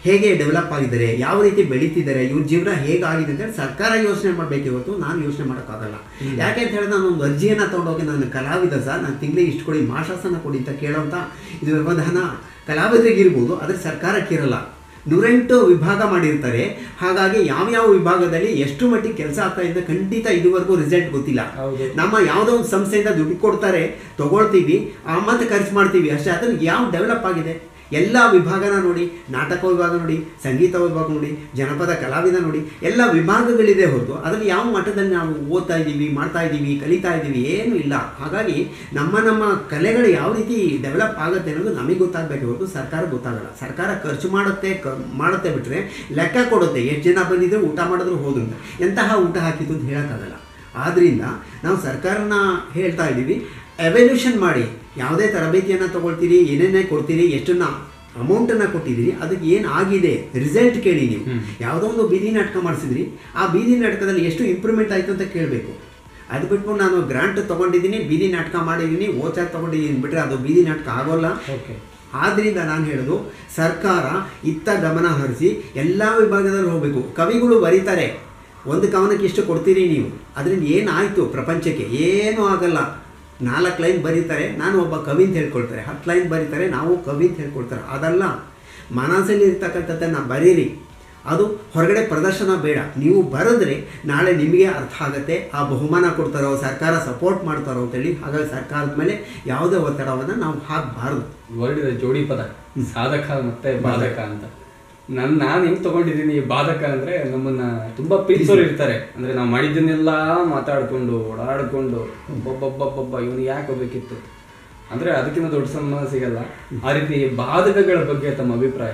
S2: ಹೇಗೆ ಡೆವಲಪ್ ಆಗಿದ್ದಾರೆ, ಯಾವ ರೀತಿ ಬೆಳೀತಿದ್ದಾರೆ, ಇವ್ರ ಜೀವನ ಹೇಗಾಗಿದೆ ಅಂತ ಸರ್ಕಾರ ಯೋಚನೆ ಮಾಡಬೇಕು ಇವತ್ತು, ನಾನು ಯೋಚನೆ ಮಾಡೋಕ್ಕಾಗಲ್ಲ. ಯಾಕೆ ಅಂತ ಹೇಳಿದ್ರೆ ನಾನು ಒಂದು ಅರ್ಜಿಯನ್ನು ತೊಗೊಂಡೋಗಿ ನಾನು ಕಲಾವಿದ ಸರ್, ನಾನು ತಿಂಗಳಿಗೆ ಇಷ್ಟು ಕೊಡಿ, ಮಾಶಾಸನ ಕೊಡಿ ಅಂತ ಕೇಳೋಂಥ ಇದು ವ್ಯವಧಾನ ಕಲಾವಿದರಿಗಿರ್ಬೋದು, ಆದರೆ ಸರ್ಕಾರಕ್ಕಿರಲ್ಲ. ನೂರೆಂಟು ವಿಭಾಗ ಮಾಡಿರ್ತಾರೆ. ಹಾಗಾಗಿ ಯಾವ್ಯಾವ ವಿಭಾಗದಲ್ಲಿ ಎಷ್ಟು ಮಟ್ಟಿಗೆ ಕೆಲಸ ಆಗ್ತಾ ಇದೆ ಖಂಡಿತ ಇದುವರೆಗೂ ರಿಸಲ್ಟ್ ಗೊತ್ತಿಲ್ಲ. ನಮ್ಮ ಯಾವುದೋ ಒಂದು ಸಂಸ್ಥೆಯಿಂದ ದುಡ್ಡು ಕೊಡ್ತಾರೆ, ತಗೊಳ್ತೀವಿ, ಮತ್ತೆ ಖರ್ಚು ಮಾಡ್ತೀವಿ ಅಷ್ಟೇ. ಅದ್ರಲ್ಲಿ ಯಾವ ಡೆವಲಪ್ ಆಗಿದೆ? ಎಲ್ಲ ವಿಭಾಗನ ನೋಡಿ, ನಾಟಕ ವಿಭಾಗ ನೋಡಿ, ಸಂಗೀತ ವಿಭಾಗ ನೋಡಿ, ಜನಪದ ಕಲಾವಿದ ನೋಡಿ, ಎಲ್ಲ ವಿಭಾಗಗಳಿದೆ ಹೊರತು ಅದರಲ್ಲಿ ಯಾವ ಮಟ್ಟದಲ್ಲಿ ನಾವು ಓದ್ತಾ ಇದ್ದೀವಿ, ಮಾಡ್ತಾ ಇದ್ದೀವಿ, ಕಲಿತಾ ಇದ್ದೀವಿ, ಏನೂ ಇಲ್ಲ. ಹಾಗಾಗಿ ನಮ್ಮ ನಮ್ಮ ಕಲೆಗಳು ಯಾವ ರೀತಿ ಡೆವಲಪ್ ಆಗುತ್ತೆ ಅನ್ನೋದು ನಮಗೆ ಗೊತ್ತಾಗಬೇಕು ಹೊರತು ಸರ್ಕಾರ ಗೊತ್ತಾಗಲ್ಲ. ಸರ್ಕಾರ ಖರ್ಚು ಮಾಡುತ್ತೆ ಕ ಮಾಡುತ್ತೆ ಬಿಟ್ಟರೆ ಲೆಕ್ಕ ಕೊಡುತ್ತೆ, ಎಷ್ಟು ಜನ ಬಂದಿದ್ರು, ಊಟ ಮಾಡಿದ್ರು, ಹೋದ್ರು ಅಂತ. ಎಂತಹ ಊಟ ಹಾಕಿದ್ದು ಅಂತ ಹೇಳೋಕ್ಕಾಗಲ್ಲ. ಆದ್ದರಿಂದ ನಾವು ಸರ್ಕಾರನ ಹೇಳ್ತಾ ಇದ್ದೀವಿ, ಎವ್ಯಾಲ್ಯೂಷನ್ ಮಾಡಿ, ಯಾವುದೇ ತರಬೇತಿಯನ್ನು ತೊಗೊಳ್ತೀರಿ, ಏನೇನೇ ಕೊಡ್ತೀರಿ, ಎಷ್ಟನ್ನ ಅಮೌಂಟನ್ನು ಕೊಟ್ಟಿದ್ದೀರಿ, ಅದಕ್ಕೆ ಏನು ಆಗಿದೆ ರಿಸಲ್ಟ್ ಕೇಳಿ. ನೀವು ಯಾವುದೋ ಒಂದು ಬೀದಿ ನಾಟಕ ಮಾಡಿಸಿದ್ರಿ, ಆ ಬೀದಿ ನಾಟಕದಲ್ಲಿ ಎಷ್ಟು ಇಂಪ್ರೂವ್ಮೆಂಟ್ ಆಯಿತು ಅಂತ ಕೇಳಬೇಕು. ಅದು ಬಿಟ್ಬಿಟ್ಟು ನಾನು ಗ್ರಾಂಟ್ ತೊಗೊಂಡಿದ್ದೀನಿ, ಬೀದಿ ನಾಟಕ ಮಾಡಿದ್ದೀನಿ, ಓಚಾರ್ ತೊಗೊಂಡಿದ್ದೀನಿ ಬಿಟ್ಟರೆ ಅದು ಬೀದಿ ನಾಟಕ ಆಗೋಲ್ಲ. ಆದ್ದರಿಂದ ನಾನು ಹೇಳೋದು, ಸರ್ಕಾರ ಇತ್ತ ಗಮನ ಹರಿಸಿ ಎಲ್ಲ ವಿಭಾಗದಲ್ಲಿ ಹೋಗಬೇಕು. ಕವಿಗಳು ಬರೀತಾರೆ, ಒಂದು ಕವನಕ್ಕೆ ಇಷ್ಟು ಕೊಡ್ತೀರಿ ನೀವು, ಅದರಿಂದ ಏನಾಯಿತು ಪ್ರಪಂಚಕ್ಕೆ? ಏನೂ ಆಗಲ್ಲ. ನಾಲ್ಕು ಲೈನ್ ಬರೀತಾರೆ, ನಾನು ಒಬ್ಬ ಕವಿ ಅಂತ ಹೇಳ್ಕೊಳ್ತಾರೆ, ಹತ್ತು ಲೈನ್ ಬರೀತಾರೆ, ನಾವು ಕವಿ ಅಂತ ಹೇಳ್ಕೊಳ್ತಾರೆ. ಅದಲ್ಲ, ಮನಸ್ಸಲ್ಲಿ ಇರ್ತಕ್ಕಂಥದ್ದನ್ನು ಬರೀರಿ. ಅದು ಹೊರಗಡೆ ಪ್ರದರ್ಶನ ಬೇಡ. ನೀವು ಬರೆದ್ರೆ ನಾಳೆ ನಿಮಗೆ ಅರ್ಥ ಆಗುತ್ತೆ, ಆ ಬಹುಮಾನ ಕೊಡ್ತಾರೋ, ಸರ್ಕಾರ ಸಪೋರ್ಟ್ ಮಾಡ್ತಾರೋ ಅಂತೇಳಿ. ಹಾಗಾಗಿ ಸರ್ಕಾರದ ಮೇಲೆ ಯಾವುದೇ ಒತ್ತಡವನ್ನು ನಾವು ಹಾಕಬಾರ್ದು.
S1: ವರ್ಡ್ ಇದೆ ಜೋಡಿ ಪದ, ಸಾಧಕ ಮತ್ತೆ ಬಾಧಕ ಅಂತ. ನನ್ ನಾನು ಹೆಂಗ್ ತಗೊಂಡಿದ್ದೀನಿ ಬಾಧಕ ಅಂದ್ರೆ, ನಮ್ಮನ್ನ ತುಂಬಾ ಪ್ರೀತಿಸೋರು ಇರ್ತಾರೆ. ಅಂದ್ರೆ ನಾವು ಮಾಡಿದ್ದನ್ನೆಲ್ಲ ಮಾತಾಡ್ಕೊಂಡು ಓಡಾಡ್ಕೊಂಡು ಒಬ್ಬೊಬ್ಬೊಬ್ಬೊಬ್ಬ ಇವನು ಯಾಕೆ ಹೋಗ್ಬೇಕಿತ್ತು ಅಂದ್ರೆ ಅದಕ್ಕಿಂತ ದೊಡ್ಡ ಸನ್ಮಾನ ಸಿಗಲ್ಲ. ಆ ರೀತಿ ಬಾಧಕಗಳ ಬಗ್ಗೆ ತಮ್ಮ ಅಭಿಪ್ರಾಯ?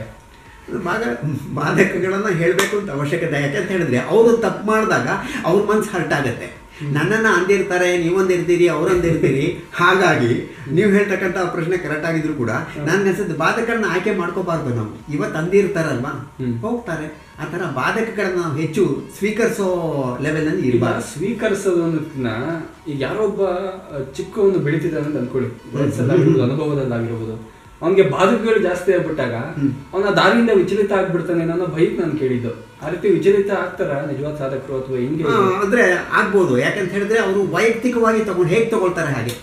S2: ಬಾಧ ಬಾಧಕಗಳನ್ನು ಹೇಳಬೇಕು ಅಂತ ಅವಶ್ಯಕತೆ. ಯಾಕಂತ ಹೇಳಿದ್ರೆ ಅವರು ತಪ್ಪು ಮಾಡಿದಾಗ ಅವ್ರ ಮನ್ಸು ಹರ್ಟ್ ಆಗುತ್ತೆ. ನನ್ನನ್ನು ಅಂದಿರ್ತಾರೆ, ನೀವೊಂದಿರ್ತೀರಿ, ಅವರೊಂದಿರ್ತೀರಿ. ಹಾಗಾಗಿ ನೀವು ಹೇಳ್ತಕ್ಕಂಥ ಪ್ರಶ್ನೆ ಕರೆಕ್ಟ್ ಆಗಿದ್ರು ಕೂಡ ನನ್ಗೆ ಅನ್ಸುತ್ತೆ ಬಾಧಕಗಳನ್ನ ಆಯ್ಕೆ ಮಾಡ್ಕೋಬಾರ್ದು. ನಾವು ಇವತ್ತು ಅಂದಿರ್ತಾರಲ್ವಾ, ಹೋಗ್ತಾರೆ. ಆ ಥರ ಬಾಧಕಗಳನ್ನ ನಾವು ಹೆಚ್ಚು ಸ್ವೀಕರಿಸೋ ಲೆವೆಲ್ನಲ್ಲಿ ಇರಬಾರ್ದು.
S1: ಸ್ವೀಕರಿಸೋದು ಅನ್ನೋದನ್ನ ಈಗ ಯಾರೊಬ್ಬ ಚಿಕ್ಕ ಒಂದು ಬೆಳೀತಿದ್ದಾನೆ ಅಂತ ಅಂದ್ಕೊಳ್ಳಿ, ವಯಸ್ಸಲ್ಲಾಗಿರ್ಬೋದು, ಅನುಭವದಲ್ಲಾಗಿರ್ಬೋದು, ಅವನಿಗೆ ಬಾಧಕಗಳು ಜಾಸ್ತಿ ಆಗ್ಬಿಟ್ಟಾಗ ಅವನ ದಾರಿಯಿಂದ ವಿಚಲಿತ ಆಗ್ಬಿಡ್ತಾನೆ ಅನ್ನೋ ಭಯಕ್ಕೆ ನಾನು ಕೇಳಿದ್ದು. ಆ ರೀತಿ ವಿಚಲಿತ ಆಗ್ತಾರ ನಿಜವಾದ ಸಾಧಕರು ಅಥವಾ ಹಿಂಗೆ?
S2: ಅಂದ್ರೆ ಆಗ್ಬೋದು. ಯಾಕಂತ ಹೇಳಿದ್ರೆ ಅವರು ವೈಯಕ್ತಿಕವಾಗಿ ತಗೊಂಡು ಹೇಗೆ ತಗೊಳ್ತಾರೆ ಹಾಗೆ.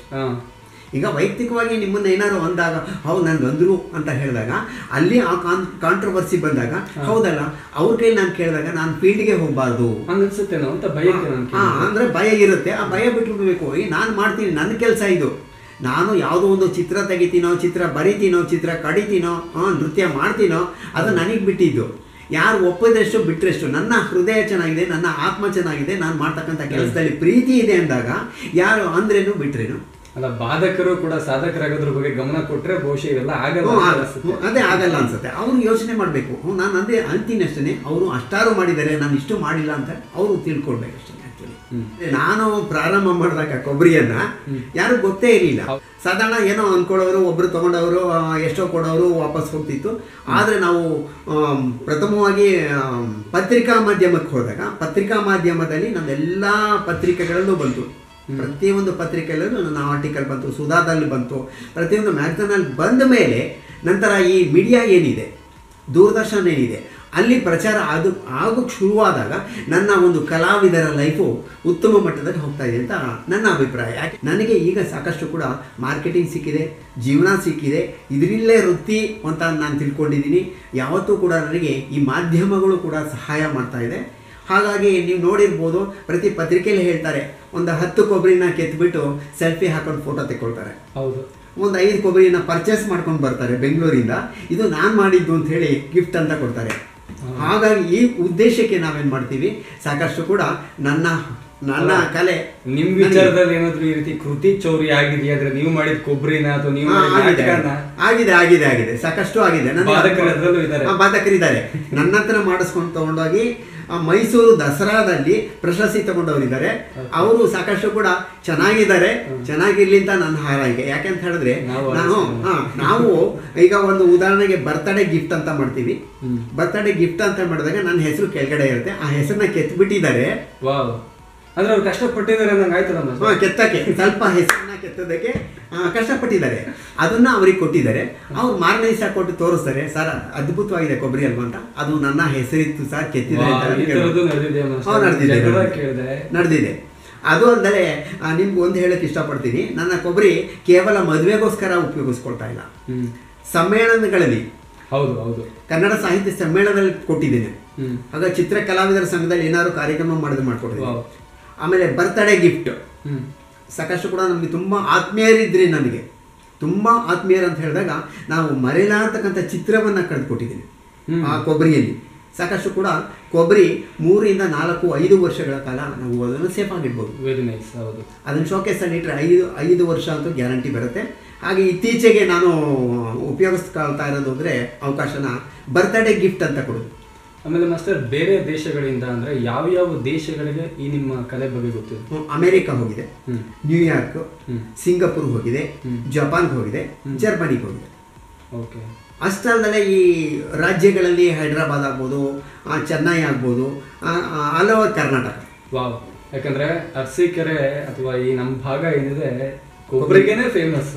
S2: ಈಗ ವೈಯಕ್ತಿಕವಾಗಿ ನಿಮ್ಮನ್ನ ಏನಾದ್ರು ಅಂದಾಗ, ಹೌದು ನನ್ಗೆ ಅಂದ್ರು ಅಂತ ಹೇಳಿದಾಗ, ಅಲ್ಲಿ ಆ ಕಾನ್ ಕಾಂಟ್ರವರ್ಸಿ ಬಂದಾಗ, ಹೌದಲ್ಲ ಅವ್ರ ಕೈಲಿ ನಾನು ಕೇಳಿದಾಗ ನಾನು ಫೀಲ್ಡ್ಗೆ ಹೋಗ್ಬಾರ್ದು
S1: ಅನ್ಸುತ್ತೇನೋ ಅಂತ ಭಯಕ್ಕೆ
S2: ಅಂದ್ರೆ ಭಯ ಇರುತ್ತೆ. ಆ ಭಯ ಬಿಟ್ಬಿಡ್ಬೇಕು. ಈ ನಾನು ಮಾಡ್ತೀನಿ, ನನ್ನ ಕೆಲಸ ಇದು. ನಾನು ಯಾವುದೋ ಒಂದು ಚಿತ್ರ ತೆಗಿತೀನೋ, ಚಿತ್ರ ಬರಿತೀನೋ, ಚಿತ್ರ ಕಡಿತೀನೋ, ನೃತ್ಯ ಮಾಡ್ತೀನೋ, ಅದು ನನಗೆ ಬಿಟ್ಟಿದ್ದು. ಯಾರು ಒಪ್ಪದಷ್ಟು ಬಿಟ್ಟರೆಷ್ಟು. ನನ್ನ ಹೃದಯ ಚೆನ್ನಾಗಿದೆ, ನನ್ನ ಆತ್ಮ ಚೆನ್ನಾಗಿದೆ, ನಾನು ಮಾಡ್ತಕ್ಕಂಥ ಕೆಲಸದಲ್ಲಿ ಪ್ರೀತಿ ಇದೆ ಅಂದಾಗ ಯಾರು ಅಂದ್ರೇನು ಬಿಟ್ರೇನು.
S1: ಅಲ್ಲ, ಬಾಧಕರು ಕೂಡ ಸಾಧಕರಾಗೋದ್ರ ಬಗ್ಗೆ ಗಮನ ಕೊಟ್ಟರೆ ಬಹುಶಃ ಇವೆಲ್ಲ ಆಗಲ್ಲ.
S2: ಅದೇ ಆಗಲ್ಲ ಅನ್ಸುತ್ತೆ. ಅವರು ಯೋಚನೆ ಮಾಡಬೇಕು, ನಾನು ಅದೇ ಅಂತೀನಿ ಅಷ್ಟೇ, ಅವರು ಅಷ್ಟಾರು ಮಾಡಿದ್ದಾರೆ, ನಾನು ಇಷ್ಟು ಮಾಡಿಲ್ಲ ಅಂತ ಅವರು ತಿಳ್ಕೊಳ್ಬೇಕು ಅಷ್ಟೇ. ನಾನು ಪ್ರಾರಂಭ ಮಾಡಿದಾಗ ಕೊಬ್ಬರಿಯನ್ನ ಯಾರು ಗೊತ್ತೇ ಇರಲಿಲ್ಲ. ಸಾಧಾರಣ ಏನೋ ಅನ್ಕೊಳ್ಳೋರು, ಒಬ್ರು ತಗೊಂಡವರು ಎಷ್ಟೋ ಕೊಡೋರು ವಾಪಸ್ ಹೋಗ್ತಿತ್ತು. ಆದರೆ ನಾವು ಪ್ರಥಮವಾಗಿ ಪತ್ರಿಕಾ ಮಾಧ್ಯಮಕ್ಕೆ ಹೋದಾಗ, ಪತ್ರಿಕಾ ಮಾಧ್ಯಮದಲ್ಲಿ ನಮ್ಮೆಲ್ಲ ಪತ್ರಿಕೆಗಳಲ್ಲೂ ಬಂತು. ಪ್ರತಿಯೊಂದು ಪತ್ರಿಕೆಯಲ್ಲೂ ನನ್ನ ಆರ್ಟಿಕಲ್ ಬಂತು, ಸುಧಾದಲ್ಲಿ ಬಂತು, ಪ್ರತಿಯೊಂದು ಮ್ಯಾಗ್ಝಿನಲ್ಲಿ ಬಂದ ಮೇಲೆ ನಂತರ ಈ ಮೀಡಿಯಾ ಏನಿದೆ, ದೂರದರ್ಶನ ಏನಿದೆ, ಅಲ್ಲಿ ಪ್ರಚಾರ ಅದು ಆಗೋಕ್ಕೆ ಶುರುವಾದಾಗ ನನ್ನ ಒಂದು ಕಲಾವಿದರ ಲೈಫು ಉತ್ತಮ ಮಟ್ಟದಲ್ಲಿ ಹೋಗ್ತಾ ಇದೆ ಅಂತ ನನ್ನ ಅಭಿಪ್ರಾಯ. ಯಾಕೆ ನನಗೆ ಈಗ ಸಾಕಷ್ಟು ಕೂಡ ಮಾರ್ಕೆಟಿಂಗ್ ಸಿಕ್ಕಿದೆ, ಜೀವನ ಸಿಕ್ಕಿದೆ, ಇದರಲ್ಲೇ ವೃತ್ತಿ ಅಂತ ನಾನು ತಿಳ್ಕೊಂಡಿದ್ದೀನಿ. ಯಾವತ್ತೂ ಕೂಡ ನನಗೆ ಈ ಮಾಧ್ಯಮಗಳು ಕೂಡ ಸಹಾಯ ಮಾಡ್ತಾ ಇದೆ. ಹಾಗಾಗಿ ನೀವು ನೋಡಿರ್ಬೋದು, ಪ್ರತಿ ಪತ್ರಿಕೆಯಲ್ಲಿ ಹೇಳ್ತಾರೆ, ಒಂದು ಹತ್ತು ಕೊಬ್ಬರಿನ ಕೆತ್ಬಿಟ್ಟು ಸೆಲ್ಫಿ ಹಾಕೊಂಡು ಫೋಟೋ ತೆಕ್ಕೊಳ್ತಾರೆ.
S1: ಹೌದು,
S2: ಒಂದು ಐದು ಕೊಬ್ಬರಿನ ಪರ್ಚೇಸ್ ಮಾಡ್ಕೊಂಡು ಬರ್ತಾರೆ ಬೆಂಗಳೂರಿಂದ, ಇದು ನಾನು ಮಾಡಿದ್ದು ಅಂತ ಹೇಳಿ ಗಿಫ್ಟ್ ಅಂತ ಕೊಡ್ತಾರೆ. ಹಾಗಾಗಿ ಈ ಉದ್ದೇಶಕ್ಕೆ ನಾವೇನು ಮಾಡ್ತೀವಿ, ಸಾಕಷ್ಟು ಕೂಡ ನನ್ನ ನನ್ನ ಕಲೆ
S1: ನಿಮ್ ವಿಚಾರದಲ್ಲಿ ಏನಾದ್ರು ಈ ರೀತಿ ಕೃತಿ ಚೌರಿ ಆಗಿದೆಯಾ? ಅಂದ್ರೆ ನೀವು ಮಾಡಿದ ಕೊಬ್ಬರಿನ ಅಥವಾ ನೀವು
S2: ಆಗಿದೆ ಆಗಿದೆ ಆಗಿದೆ ಸಾಕಷ್ಟು ಆಗಿದೆ. ಬಾಧಕರಿದ್ದಾರೆ. ನನ್ನ ಹತ್ರ ಮಾಡಿಸ್ಕೊಂಡು ತಗೊಂಡೋಗಿ ಮೈಸೂರು ದಸರಾದಲ್ಲಿ ಪ್ರಶಸ್ತಿ ತಗೊಂಡವರಿದ್ದಾರೆ. ಅವರು ಸಾಕಷ್ಟು ಕೂಡ ಚೆನ್ನಾಗಿದ್ದಾರೆ. ಚೆನ್ನಾಗಿರ್ಲಿ ಅಂತ ನನ್ನ ಹಾರೈಕೆ. ಯಾಕೆಂತ ಹೇಳಿದ್ರೆ ನಾನು ಹಾ ನಾವು ಈಗ ಒಂದು ಉದಾಹರಣೆಗೆ ಬರ್ತ್ಡೇ ಗಿಫ್ಟ್ ಅಂತ ಮಾಡ್ತೀವಿ. ಬರ್ತ್ಡೇ ಗಿಫ್ಟ್ ಅಂತ ಮಾಡಿದಾಗ ನನ್ನ ಹೆಸರು ಕೆಳಗಡೆ ಇರುತ್ತೆ. ಆ ಹೆಸರನ್ನ ಕೆತ್ಬಿಟ್ಟಿದ್ದಾರೆ.
S1: ಅಂದ್ರೆ ಅವ್ರು ಕಷ್ಟಪಟ್ಟಿದ್ದಾರೆ ನಂಗೆ ಆಯ್ತದಮ್ಮ
S2: ಕೆತ್ತಕ್ಕೆ ಸ್ವಲ್ಪ ಹೆಸರನ್ನ ಕೆತ್ತೋದಕ್ಕೆ ಕಷ್ಟಪಟ್ಟಿದ್ದಾರೆ, ಅದನ್ನ ಅವ್ರಿಗೆ ಕೊಟ್ಟಿದ್ದಾರೆ. ಅವ್ರು ಮಾರನೇ ದಿವಸ ಕೊಟ್ಟು ತೋರಿಸ್ತಾರೆ, ಸರ್ ಅದ್ಭುತವಾಗಿದೆ ಕೊಬ್ಬರಿ ಅಲ್ವಾ ಅಂತ. ಅದು ನನ್ನ ಹೆಸರಿತ್ತು ಸರ್, ಕೆತ್ತಿದ್ದಾರೆ ನಡೆದಿದೆ. ಅದು ಅಂದರೆ ನಿಮ್ಗೆ ಒಂದು ಹೇಳಕ್ಕೆ ಇಷ್ಟಪಡ್ತೀನಿ, ನನ್ನ ಕೊಬ್ಬರಿ ಕೇವಲ ಮದುವೆಗೋಸ್ಕರ ಉಪಯೋಗಿಸ್ಕೊಳ್ತಾ ಇಲ್ಲ, ಸಮ್ಮೇಳನಗಳಲ್ಲಿ,
S1: ಹೌದು ಹೌದು
S2: ಕನ್ನಡ ಸಾಹಿತ್ಯ ಸಮ್ಮೇಳನದಲ್ಲಿ ಕೊಟ್ಟಿದ್ದೇನೆ. ಆಗ ಚಿತ್ರ ಕಲಾವಿದರ ಸಂಘದಲ್ಲಿ ಏನಾದ್ರು ಕಾರ್ಯಕ್ರಮ ಮಾಡಿದ್ರೆ ಮಾಡ್ಕೊಟ್ಟಿದ್ದೀನಿ. ಆಮೇಲೆ ಬರ್ತ್ಡೇ ಗಿಫ್ಟ್ ಸಾಕಷ್ಟು ಕೂಡ ನಮಗೆ ತುಂಬ ಆತ್ಮೀಯರಿದ್ರಿ, ನನಗೆ ತುಂಬ ಆತ್ಮೀಯರು ಅಂತ ಹೇಳಿದಾಗ ನಾವು ಮರೆಯಲಾಗತಕ್ಕಂಥ ಚಿತ್ರವನ್ನು ಕಳೆದುಕೊಟ್ಟಿದ್ದೀನಿ ಆ ಕೊಬ್ಬರಿಯಲ್ಲಿ. ಸಾಕಷ್ಟು ಕೂಡ ಕೊಬ್ಬರಿ ಮೂರಿಂದ ನಾಲ್ಕು ಐದು ವರ್ಷಗಳ ಕಾಲ ನಾವು ಅದನ್ನು ಸೇಫ್ ಆಗಿಡ್ಬೋದು.
S1: Very nice. ಹೌದು,
S2: ಅದನ್ನು ಶೋಕೇಸಲ್ಲಿ ಇಟ್ಟರೆ ಐದು ಐದು ವರ್ಷ ಅಂತೂ ಗ್ಯಾರಂಟಿ ಬರುತ್ತೆ. ಹಾಗೆ ಇತ್ತೀಚೆಗೆ ನಾನು ಉಪಯೋಗಿಸ್ಕೊಳ್ತಾ ಇರೋದು ಅಂದರೆ ಅವಕಾಶನ ಬರ್ತ್ಡೇ ಗಿಫ್ಟ್ ಅಂತ ಕೊಡೋದು.
S1: ಆಮೇಲೆ ಮಾಸ್ಟರ್, ಬೇರೆ ದೇಶಗಳಿಂದ ಅಂದರೆ ಯಾವ ಯಾವ ದೇಶಗಳಿಗೆ ಈ ನಿಮ್ಮ ಕಲೆ ಬಗ್ಗೆ ಗೊತ್ತಿದೆ?
S2: ಅಮೆರಿಕ ಹೋಗಿದೆ, ನ್ಯೂಯಾರ್ಕ್, ಸಿಂಗಾಪುರ್ ಹೋಗಿದೆ, ಜಪಾನ್ಗೆ ಹೋಗಿದೆ, ಜರ್ಮನಿಗೆ ಹೋಗಿದೆ.
S1: ಓಕೆ.
S2: ಅಷ್ಟಲ್ಲದೆ ಈ ರಾಜ್ಯಗಳಲ್ಲಿ ಹೈದ್ರಾಬಾದ್ ಆಗ್ಬೋದು, ಚೆನ್ನೈ ಆಗ್ಬೋದು, ಆಲ್ ಓವರ್ ಕರ್ನಾಟಕ.
S1: ವಾವ್. ಯಾಕಂದರೆ ಅರಸೀಕೆರೆ ಅಥವಾ ಈ ನಮ್ಮ ಭಾಗ ಏನಿದೆ ಕೊಬ್ಬರಿಗೇನೆ ಫೇಮಸ್.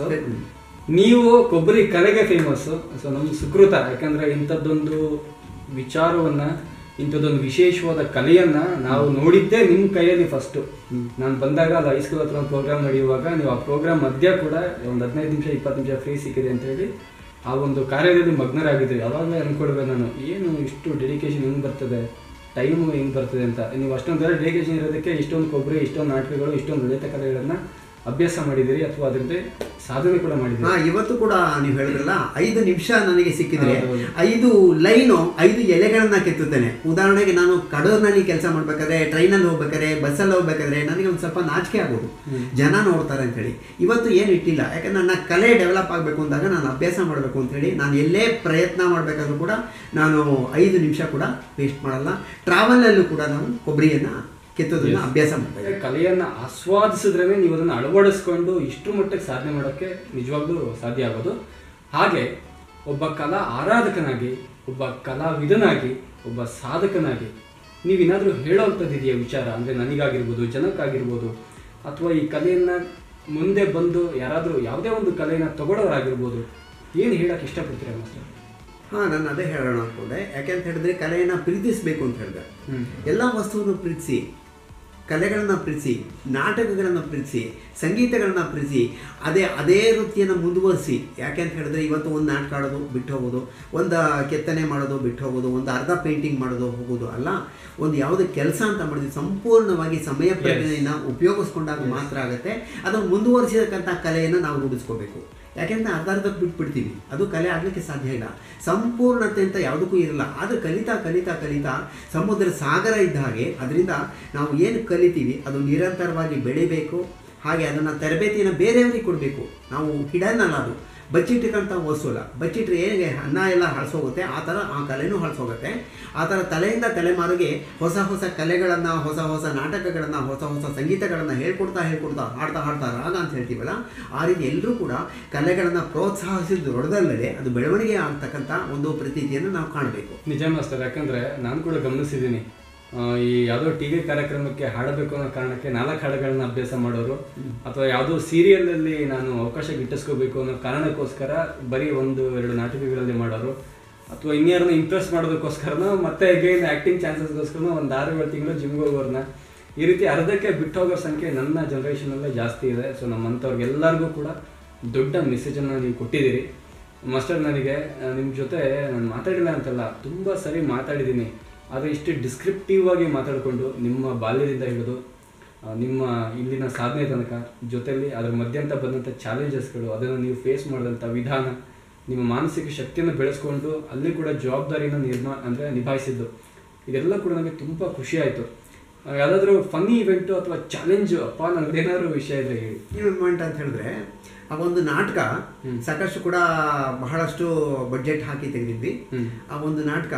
S1: ನೀವು ಕೊಬ್ಬರಿ ಕಲೆಗೆ ಫೇಮಸ್ಸು. ಸೊ ನಮ್ಮ ಸುಕೃತ, ಯಾಕಂದರೆ ಇಂಥದ್ದೊಂದು ವಿಚಾರವನ್ನು, ಇಂಥದ್ದೊಂದು ವಿಶೇಷವಾದ ಕಲೆಯನ್ನು ನಾವು ನೋಡಿದ್ದೇ ನಿಮ್ಮ ಕೈಯಲ್ಲಿ ಫಸ್ಟು. ನಾನು ಬಂದಾಗ ಅಲ್ಲಿ ಹೈಸ್ಕೂಲ್ ಹತ್ರ ಒಂದು ಪ್ರೋಗ್ರಾಮ್ ನಡೆಯುವಾಗ ನೀವು ಆ ಪ್ರೋಗ್ರಾಮ್ ಮಧ್ಯ ಕೂಡ ಒಂದು ಹದಿನೈದು ನಿಮಿಷ ಇಪ್ಪತ್ತು ನಿಮಿಷ ಫ್ರೀ ಸಿಕ್ಕಿದೆ ಅಂತೇಳಿ ಆ ಒಂದು ಕಾರ್ಯದಲ್ಲಿ ಮಗ್ನರಾಗಿದ್ರಿ. ಅವಾಗಲೇ ಅಂದ್ಕೊಳ್ಬೇಕು ನಾನು, ಏನು ಇಷ್ಟು ಡೆಡಿಕೇಶನ್ ಹೆಂಗೆ ಬರ್ತದೆ, ಟೈಮು ಹೆಂಗೆ ಬರ್ತದೆ ಅಂತ. ನೀವು ಅಷ್ಟೊಂದು ಡೆಡಿಕೇಶನ್ ಇರೋದಕ್ಕೆ ಇಷ್ಟೊಂದು ಕೊಬ್ಬರಿ, ಇಷ್ಟೊಂದು ನಾಟಕಗಳು, ಇಷ್ಟೊಂದು ಲಲಿತ ಕಲೆಗಳನ್ನು ಅಭ್ಯಾಸ ಮಾಡಿದಿರಿ ಅಥವಾ ಅದರಿಂದ ಸಾಧನೆ ಕೂಡ ಮಾಡಿದಿರಿ.
S2: ಹಾಂ, ಇವತ್ತು ಕೂಡ ನೀವು ಹೇಳಿದ್ರಲ್ಲ, ಐದು ನಿಮಿಷ ನನಗೆ ಸಿಕ್ಕಿದ್ರೆ ಐದು ಲೈನು ಐದು ಎಲೆಗಳನ್ನ ಕೆತ್ತುತ್ತೇನೆ. ಉದಾಹರಣೆಗೆ ನಾನು ಕಡೂರಿನಲ್ಲಿ ಕೆಲಸ ಮಾಡ್ಬೇಕಾದ್ರೆ, ಟ್ರೈನಲ್ಲಿ ಹೋಗ್ಬೇಕಾದ್ರೆ, ಬಸ್ಸಲ್ಲಿ ಹೋಗ್ಬೇಕಾದ್ರೆ ನನಗೆ ಒಂದು ಸ್ವಲ್ಪ ನಾಚಿಕೆ ಆಗೋದು, ಜನ ನೋಡ್ತಾರೆ ಅಂತೇಳಿ. ಇವತ್ತು ಏನು ಇಟ್ಟಿಲ್ಲ, ಯಾಕಂದ್ರೆ ನನ್ನ ಕಲೆ ಡೆವಲಪ್ ಆಗಬೇಕು ಅಂದಾಗ ನಾನು ಅಭ್ಯಾಸ ಮಾಡಬೇಕು ಅಂತೇಳಿ ನಾನು ಎಲ್ಲೇ ಪ್ರಯತ್ನ ಮಾಡಬೇಕಾದ್ರೂ ಕೂಡ ನಾನು ಐದು ನಿಮಿಷ ಕೂಡ ವೇಸ್ಟ್ ಮಾಡಲ್ಲ. ಟ್ರಾವೆಲಲ್ಲೂ ಕೂಡ ನಾವು ಕೊಬ್ಬರಿಯನ್ನು ಕೆತ್ತೋದನ್ನ ಅಭ್ಯಾಸ ಮಾಡ್ತಾರೆ.
S1: ಕಲೆಯನ್ನು ಆಸ್ವಾದಿಸಿದ್ರೇ ನೀವು ಅದನ್ನು ಅಳವಡಿಸ್ಕೊಂಡು ಇಷ್ಟು ಮಟ್ಟಿಗೆ ಸಾಧನೆ ಮಾಡೋಕ್ಕೆ ನಿಜವಾಗ್ಲೂ ಸಾಧ್ಯ ಆಗೋದು. ಹಾಗೆ ಒಬ್ಬ ಕಲಾ ಆರಾಧಕನಾಗಿ, ಒಬ್ಬ ಕಲಾವಿದನಾಗಿ, ಒಬ್ಬ ಸಾಧಕನಾಗಿ ನೀವೇನಾದರೂ ಹೇಳೋವಂಥದ್ದಿದೆಯಾ ವಿಚಾರ? ಅಂದರೆ ನನಗಾಗಿರ್ಬೋದು, ಜನಕ್ಕಾಗಿರ್ಬೋದು, ಅಥವಾ ಈ ಕಲೆಯನ್ನು ಮುಂದೆ ಬಂದು ಯಾರಾದರೂ ಯಾವುದೇ ಒಂದು ಕಲೆಯನ್ನು ತಗೊಳ್ಳೋರಾಗಿರ್ಬೋದು, ಏನು ಹೇಳೋಕ್ಕೆ ಇಷ್ಟಪಡ್ತೀರಾ ಮಾಸ್ಟರ್?
S2: ಹಾಂ, ನಾನು ಅದೇ ಹೇಳೋಣ ಅಂದ್ಕೊಂಡೆ. ಯಾಕೆಂತ ಹೇಳಿದ್ರೆ ಕಲೆಯನ್ನು ಪ್ರೀತಿಸಬೇಕು ಅಂತ ಹೇಳಿದೆ. ಎಲ್ಲ ವಸ್ತುವನ್ನು ಪ್ರೀತಿಸಿ, ಕಲೆಗಳನ್ನು ಪ್ರೀತಿಸಿ, ನಾಟಕಗಳನ್ನು ಪ್ರೀತಿಸಿ, ಸಂಗೀತಗಳನ್ನು ಪ್ರೀತಿಸಿ, ಅದೇ ಅದೇ ವೃತ್ತಿಯನ್ನು ಮುಂದುವರಿಸಿ. ಯಾಕೆ ಅಂತ ಹೇಳಿದ್ರೆ ಇವತ್ತು ಒಂದು ನಾಟಕ ಆಡೋದು ಬಿಟ್ಟು ಹೋಗೋದು, ಒಂದು ಕೆತ್ತನೆ ಮಾಡೋದು ಬಿಟ್ಟು ಹೋಗೋದು, ಒಂದು ಅರ್ಧ ಪೇಂಟಿಂಗ್ ಮಾಡೋದು ಹೋಗೋದು ಅಲ್ಲ. ಒಂದು ಯಾವುದೇ ಕೆಲಸ ಅಂತ ಮಾಡಿದ್ರೆ ಸಂಪೂರ್ಣವಾಗಿ ಸಮಯ ಪ್ರಜ್ಞೆಯನ್ನು ಉಪಯೋಗಿಸ್ಕೊಂಡಾಗ ಮಾತ್ರ ಆಗುತ್ತೆ. ಅದನ್ನು ಮುಂದುವರಿಸಿದಕ್ಕಂಥ ಕಲೆಯನ್ನು ನಾವು ರೂಢಿಸ್ಕೋಬೇಕು. ಯಾಕೆಂದರೆ ಅರ್ಧ ಅರ್ಧಕ್ಕೆ ಬಿಟ್ಬಿಡ್ತೀವಿ, ಅದು ಕಲೆ ಆಗಲಿಕ್ಕೆ ಸಾಧ್ಯ ಇಲ್ಲ. ಸಂಪೂರ್ಣತೆ ಅಂತ ಯಾವುದಕ್ಕೂ ಇರಲ್ಲ. ಆದರೆ ಕಲಿತಾ ಕಲಿತಾ ಕಲಿತಾ ಸಮುದ್ರ ಸಾಗರ ಇದ್ದ ಹಾಗೆ ಅದರಿಂದ ನಾವು ಏನು ಕಲಿತೀವಿ ಅದು ನಿರಂತರವಾಗಿ ಬೆಳಿಬೇಕು. ಹಾಗೆ ಅದನ್ನು ತರಬೇತಿಯನ್ನು ಬೇರೆಯವರಿಗೆ ಕೊಡಬೇಕು. ನಾವು ಹಿಡನ್ ಅಲ್ಲ, ಅದು ಬಚ್ಚಿಟ್ಟಕ್ಕಂಥ ವಸ್ತುಲ್ಲ. ಬಚ್ಚಿಟ್ರೆ ಏನಿಗೆ ಅನ್ನ ಎಲ್ಲ ಹಳಸೋಗುತ್ತೆ, ಆ ಥರ ಆ ಕಲೆನೂ ಹಳಸೋಗುತ್ತೆ. ಆ ಥರ ತಲೆಯಿಂದ ತಲೆಮಾರಿಗೆ ಹೊಸ ಹೊಸ ಕಲೆಗಳನ್ನು, ಹೊಸ ಹೊಸ ನಾಟಕಗಳನ್ನು, ಹೊಸ ಹೊಸ ಸಂಗೀತಗಳನ್ನು ಹೇಳ್ಕೊಡ್ತಾ ಹೇಳ್ಕೊಡ್ತಾ ಹಾಡ್ತಾ ಹಾಡ್ತಾ ರಾಗ ಅಂತ ಹೇಳ್ತೀವಲ್ಲ, ಆ ರೀತಿ ಎಲ್ಲರೂ ಕೂಡ ಕಲೆಗಳನ್ನು ಪ್ರೋತ್ಸಾಹಿಸಿದ ದೊಡ್ಡದಲ್ಲದೆ ಅದು ಬೆಳವಣಿಗೆ ಆಗ್ತಕ್ಕಂಥ ಒಂದು ಪ್ರತೀತಿಯನ್ನು ನಾವು ಕಾಣಬೇಕು.
S1: ನಿಜ ಮಾಸ್ಟರ್, ಯಾಕಂದರೆ ನಾನು ಕೂಡ ಗಮನಿಸಿದ್ದೀನಿ, ಈ ಯಾವುದೋ ಟಿ ವಿ ಕಾರ್ಯಕ್ರಮಕ್ಕೆ ಹಾಡಬೇಕು ಅನ್ನೋ ಕಾರಣಕ್ಕೆ ನಾಲ್ಕು ಹಾಡುಗಳನ್ನ ಅಭ್ಯಾಸ ಮಾಡೋರು, ಅಥವಾ ಯಾವುದೋ ಸೀರಿಯಲಲ್ಲಿ ನಾನು ಅವಕಾಶ ಗಿಟ್ಟಿಸ್ಕೋಬೇಕು ಅನ್ನೋ ಕಾರಣಕ್ಕೋಸ್ಕರ ಬರೀ ಒಂದು ಎರಡು ನಾಟಕಗಳಲ್ಲಿ ಮಾಡೋರು, ಅಥವಾ ಇನ್ಯಾರನ್ನ ಇಂಪ್ರೆಸ್ ಮಾಡೋದಕ್ಕೋಸ್ಕರನೋ ಮತ್ತೆ ಅಗೈನ್ ಆ್ಯಕ್ಟಿಂಗ್ ಚಾನ್ಸಸ್ಗೋಸ್ಕರ ಒಂದು ಆರು ಏಳು ತಿಂಗಳು ಜಿಮ್ಗೆ ಹೋಗೋರನ್ನ, ಈ ರೀತಿ ಅರ್ಧಕ್ಕೆ ಬಿಟ್ಟು ಹೋಗೋ ಸಂಖ್ಯೆ ನನ್ನ ಜನ್ರೇಷನಲ್ಲೇ ಜಾಸ್ತಿ ಇದೆ. ಸೊ ನಮ್ಮಂಥವ್ರಿಗೆಲ್ಲರಿಗೂ ಕೂಡ ದೊಡ್ಡ ಮೆಸೇಜನ್ನು ನೀವು ಕೊಟ್ಟಿದ್ದೀರಿ ಮಾಸ್ಟರ್. ನನಗೆ ನಿಮ್ಮ ಜೊತೆ ನಾನು ಮಾತಾಡಿಲ್ಲ ಅಂತಲ್ಲ, ತುಂಬ ಸರಿ ಮಾತಾಡಿದ್ದೀನಿ. ಆದರೆ ಇಷ್ಟು ಡಿಸ್ಕ್ರಿಪ್ಟಿವ್ ಆಗಿ ಮಾತಾಡಿಕೊಂಡು ನಿಮ್ಮ ಬಾಲ್ಯದಿಂದ ಹಿಡಿದು ನಿಮ್ಮ ಇಲ್ಲಿನ ಸಾಧನೆ ತನಕ, ಜೊತೆಯಲ್ಲಿ ಅದರ ಮಧ್ಯಂತ ಬಂದಂಥ ಚಾಲೆಂಜಸ್ಗಳು, ಅದನ್ನು ನೀವು ಫೇಸ್ ಮಾಡಿದಂಥ ವಿಧಾನ, ನಿಮ್ಮ ಮಾನಸಿಕ ಶಕ್ತಿಯನ್ನು ಬೆಳೆಸ್ಕೊಂಡು ಅಲ್ಲಿ ಕೂಡ ಜವಾಬ್ದಾರಿನ ನಿರ್ಮಾ ಅಂದರೆ ನಿಭಾಯಿಸಿದ್ದು, ಇದೆಲ್ಲ ಕೂಡ ನನಗೆ ತುಂಬ ಖುಷಿ ಆಯಿತು. ಯಾವುದಾದ್ರೂ ಫನ್ನಿ ಇವೆಂಟು ಅಥವಾ ಚಾಲೆಂಜು, ಅಪ್ಪ ನನಗೆ ಏನಾದರೂ ವಿಷಯ ಇದ್ರೆ ಹೇಳಿ.
S2: ಇವೆಂಟ್ ಅಂತ ಹೇಳಿದ್ರೆ ಆ ಒಂದು ನಾಟಕ ಸಾಕಷ್ಟು ಕೂಡ ಬಹಳಷ್ಟು ಬಡ್ಜೆಟ್ ಹಾಕಿ ತೆಗೆದಿದ್ವಿ. ಆ ಒಂದು ನಾಟಕ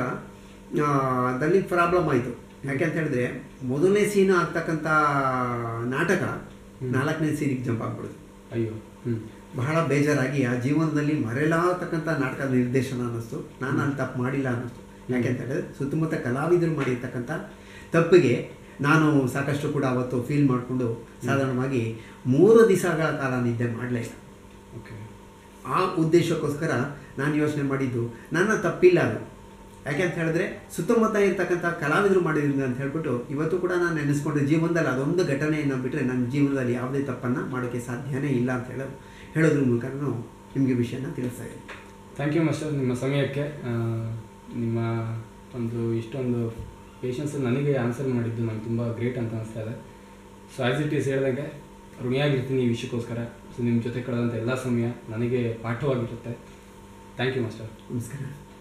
S2: ದಲ್ಲಿ ಪ್ರಾಬ್ಲಮ್ ಆಯಿತು. ಯಾಕೆ ಅಂತ ಹೇಳಿದ್ರೆ ಮೊದಲನೇ ಸೀನ್ ಆಗ್ತಕ್ಕಂಥ ನಾಟಕ ನಾಲ್ಕನೇ ಸೀನಿಗೆ ಜಂಪ್ ಆಗ್ಬಿಡುದು.
S1: ಅಯ್ಯೋ,
S2: ಬಹಳ ಬೇಜಾರಾಗಿ ಆ ಜೀವನದಲ್ಲಿ ಮರೆಯಲಾಗತಕ್ಕಂಥ ನಾಟಕ ನಿರ್ದೇಶನ ಅನ್ನಿಸ್ತು. ನಾನು ಅಲ್ಲಿ ತಪ್ಪು ಮಾಡಿಲ್ಲ ಅನ್ನಿಸ್ತು. ಯಾಕೆ ಅಂತ ಹೇಳಿದ್ರೆ ಸುತ್ತಮುತ್ತ ಕಲಾವಿದರು ಮಾಡಿರ್ತಕ್ಕಂಥ ತಪ್ಪಿಗೆ ನಾನು ಸಾಕಷ್ಟು ಕೂಡ ಅವತ್ತು ಫೀಲ್ ಮಾಡಿಕೊಂಡು ಸಾಧಾರಣವಾಗಿ ಮೂರು ದಿವಸಗಳ ಕಾಲ ನಿದ್ದೆ ಮಾಡಲೇ ಇಲ್ಲ.
S1: ಓಕೆ.
S2: ಆ ಉದ್ದೇಶಕ್ಕೋಸ್ಕರ ನಾನು ಯೋಚನೆ ಮಾಡಿದ್ದು ನನ್ನ ತಪ್ಪಿಲ್ಲ ಅದು. ಯಾಕೆ ಅಂತ ಹೇಳಿದ್ರೆ ಸುತ್ತಮುತ್ತ ಇರ್ತಕ್ಕಂಥ ಕಲಾವಿದರು ಮಾಡಿದ್ರಿಂದ ಅಂತ ಹೇಳ್ಬಿಟ್ಟು ಇವತ್ತು ಕೂಡ ನಾನು ನೆನೆಸ್ಕೊಂಡ್ರೆ ಜೀವನದಲ್ಲಿ ಅದೊಂದು ಘಟನೆಯನ್ನು ಬಿಟ್ಟರೆ ನನ್ನ ಜೀವನದಲ್ಲಿ ಯಾವುದೇ ತಪ್ಪನ್ನು ಮಾಡೋಕ್ಕೆ ಸಾಧ್ಯನೇ ಇಲ್ಲ ಅಂತ ಹೇಳೋದು ಹೇಳೋದ್ರ ಮೂಲಕ ನಾನು ನಿಮಗೆ ವಿಷಯನ ತಿಳಿಸ್ತಾ ಇದ್ದೀನಿ.
S1: ಥ್ಯಾಂಕ್ ಯು ಮಾಸ್ಟರ್, ನಿಮ್ಮ ಸಮಯಕ್ಕೆ ನಿಮ್ಮ ಒಂದು ಇಷ್ಟೊಂದು ಪೇಷನ್ಸ್ ನನಗೆ ಆನ್ಸರ್ ಮಾಡಿದ್ದು ನಂಗೆ ತುಂಬ ಗ್ರೇಟ್ ಅಂತ ಅನಿಸ್ತಾ ಇದೆ. ಸೊ ಆ್ಯಸ್ ಇಟ್ ಈಸ್ ಹೇಳಿದಂಗೆ ಋಣಿಯಾಗಿರ್ತೀನಿ ಈ ವಿಷಯಕ್ಕೋಸ್ಕರ. ಸೊ ನಿಮ್ಮ ಜೊತೆ ಕಳೆದಂಥ ಎಲ್ಲ ಸಮಯ ನನಗೆ ಪಾಠವಾಗಿರುತ್ತೆ. Thank you master.
S2: ನಮಸ್ಕಾರ.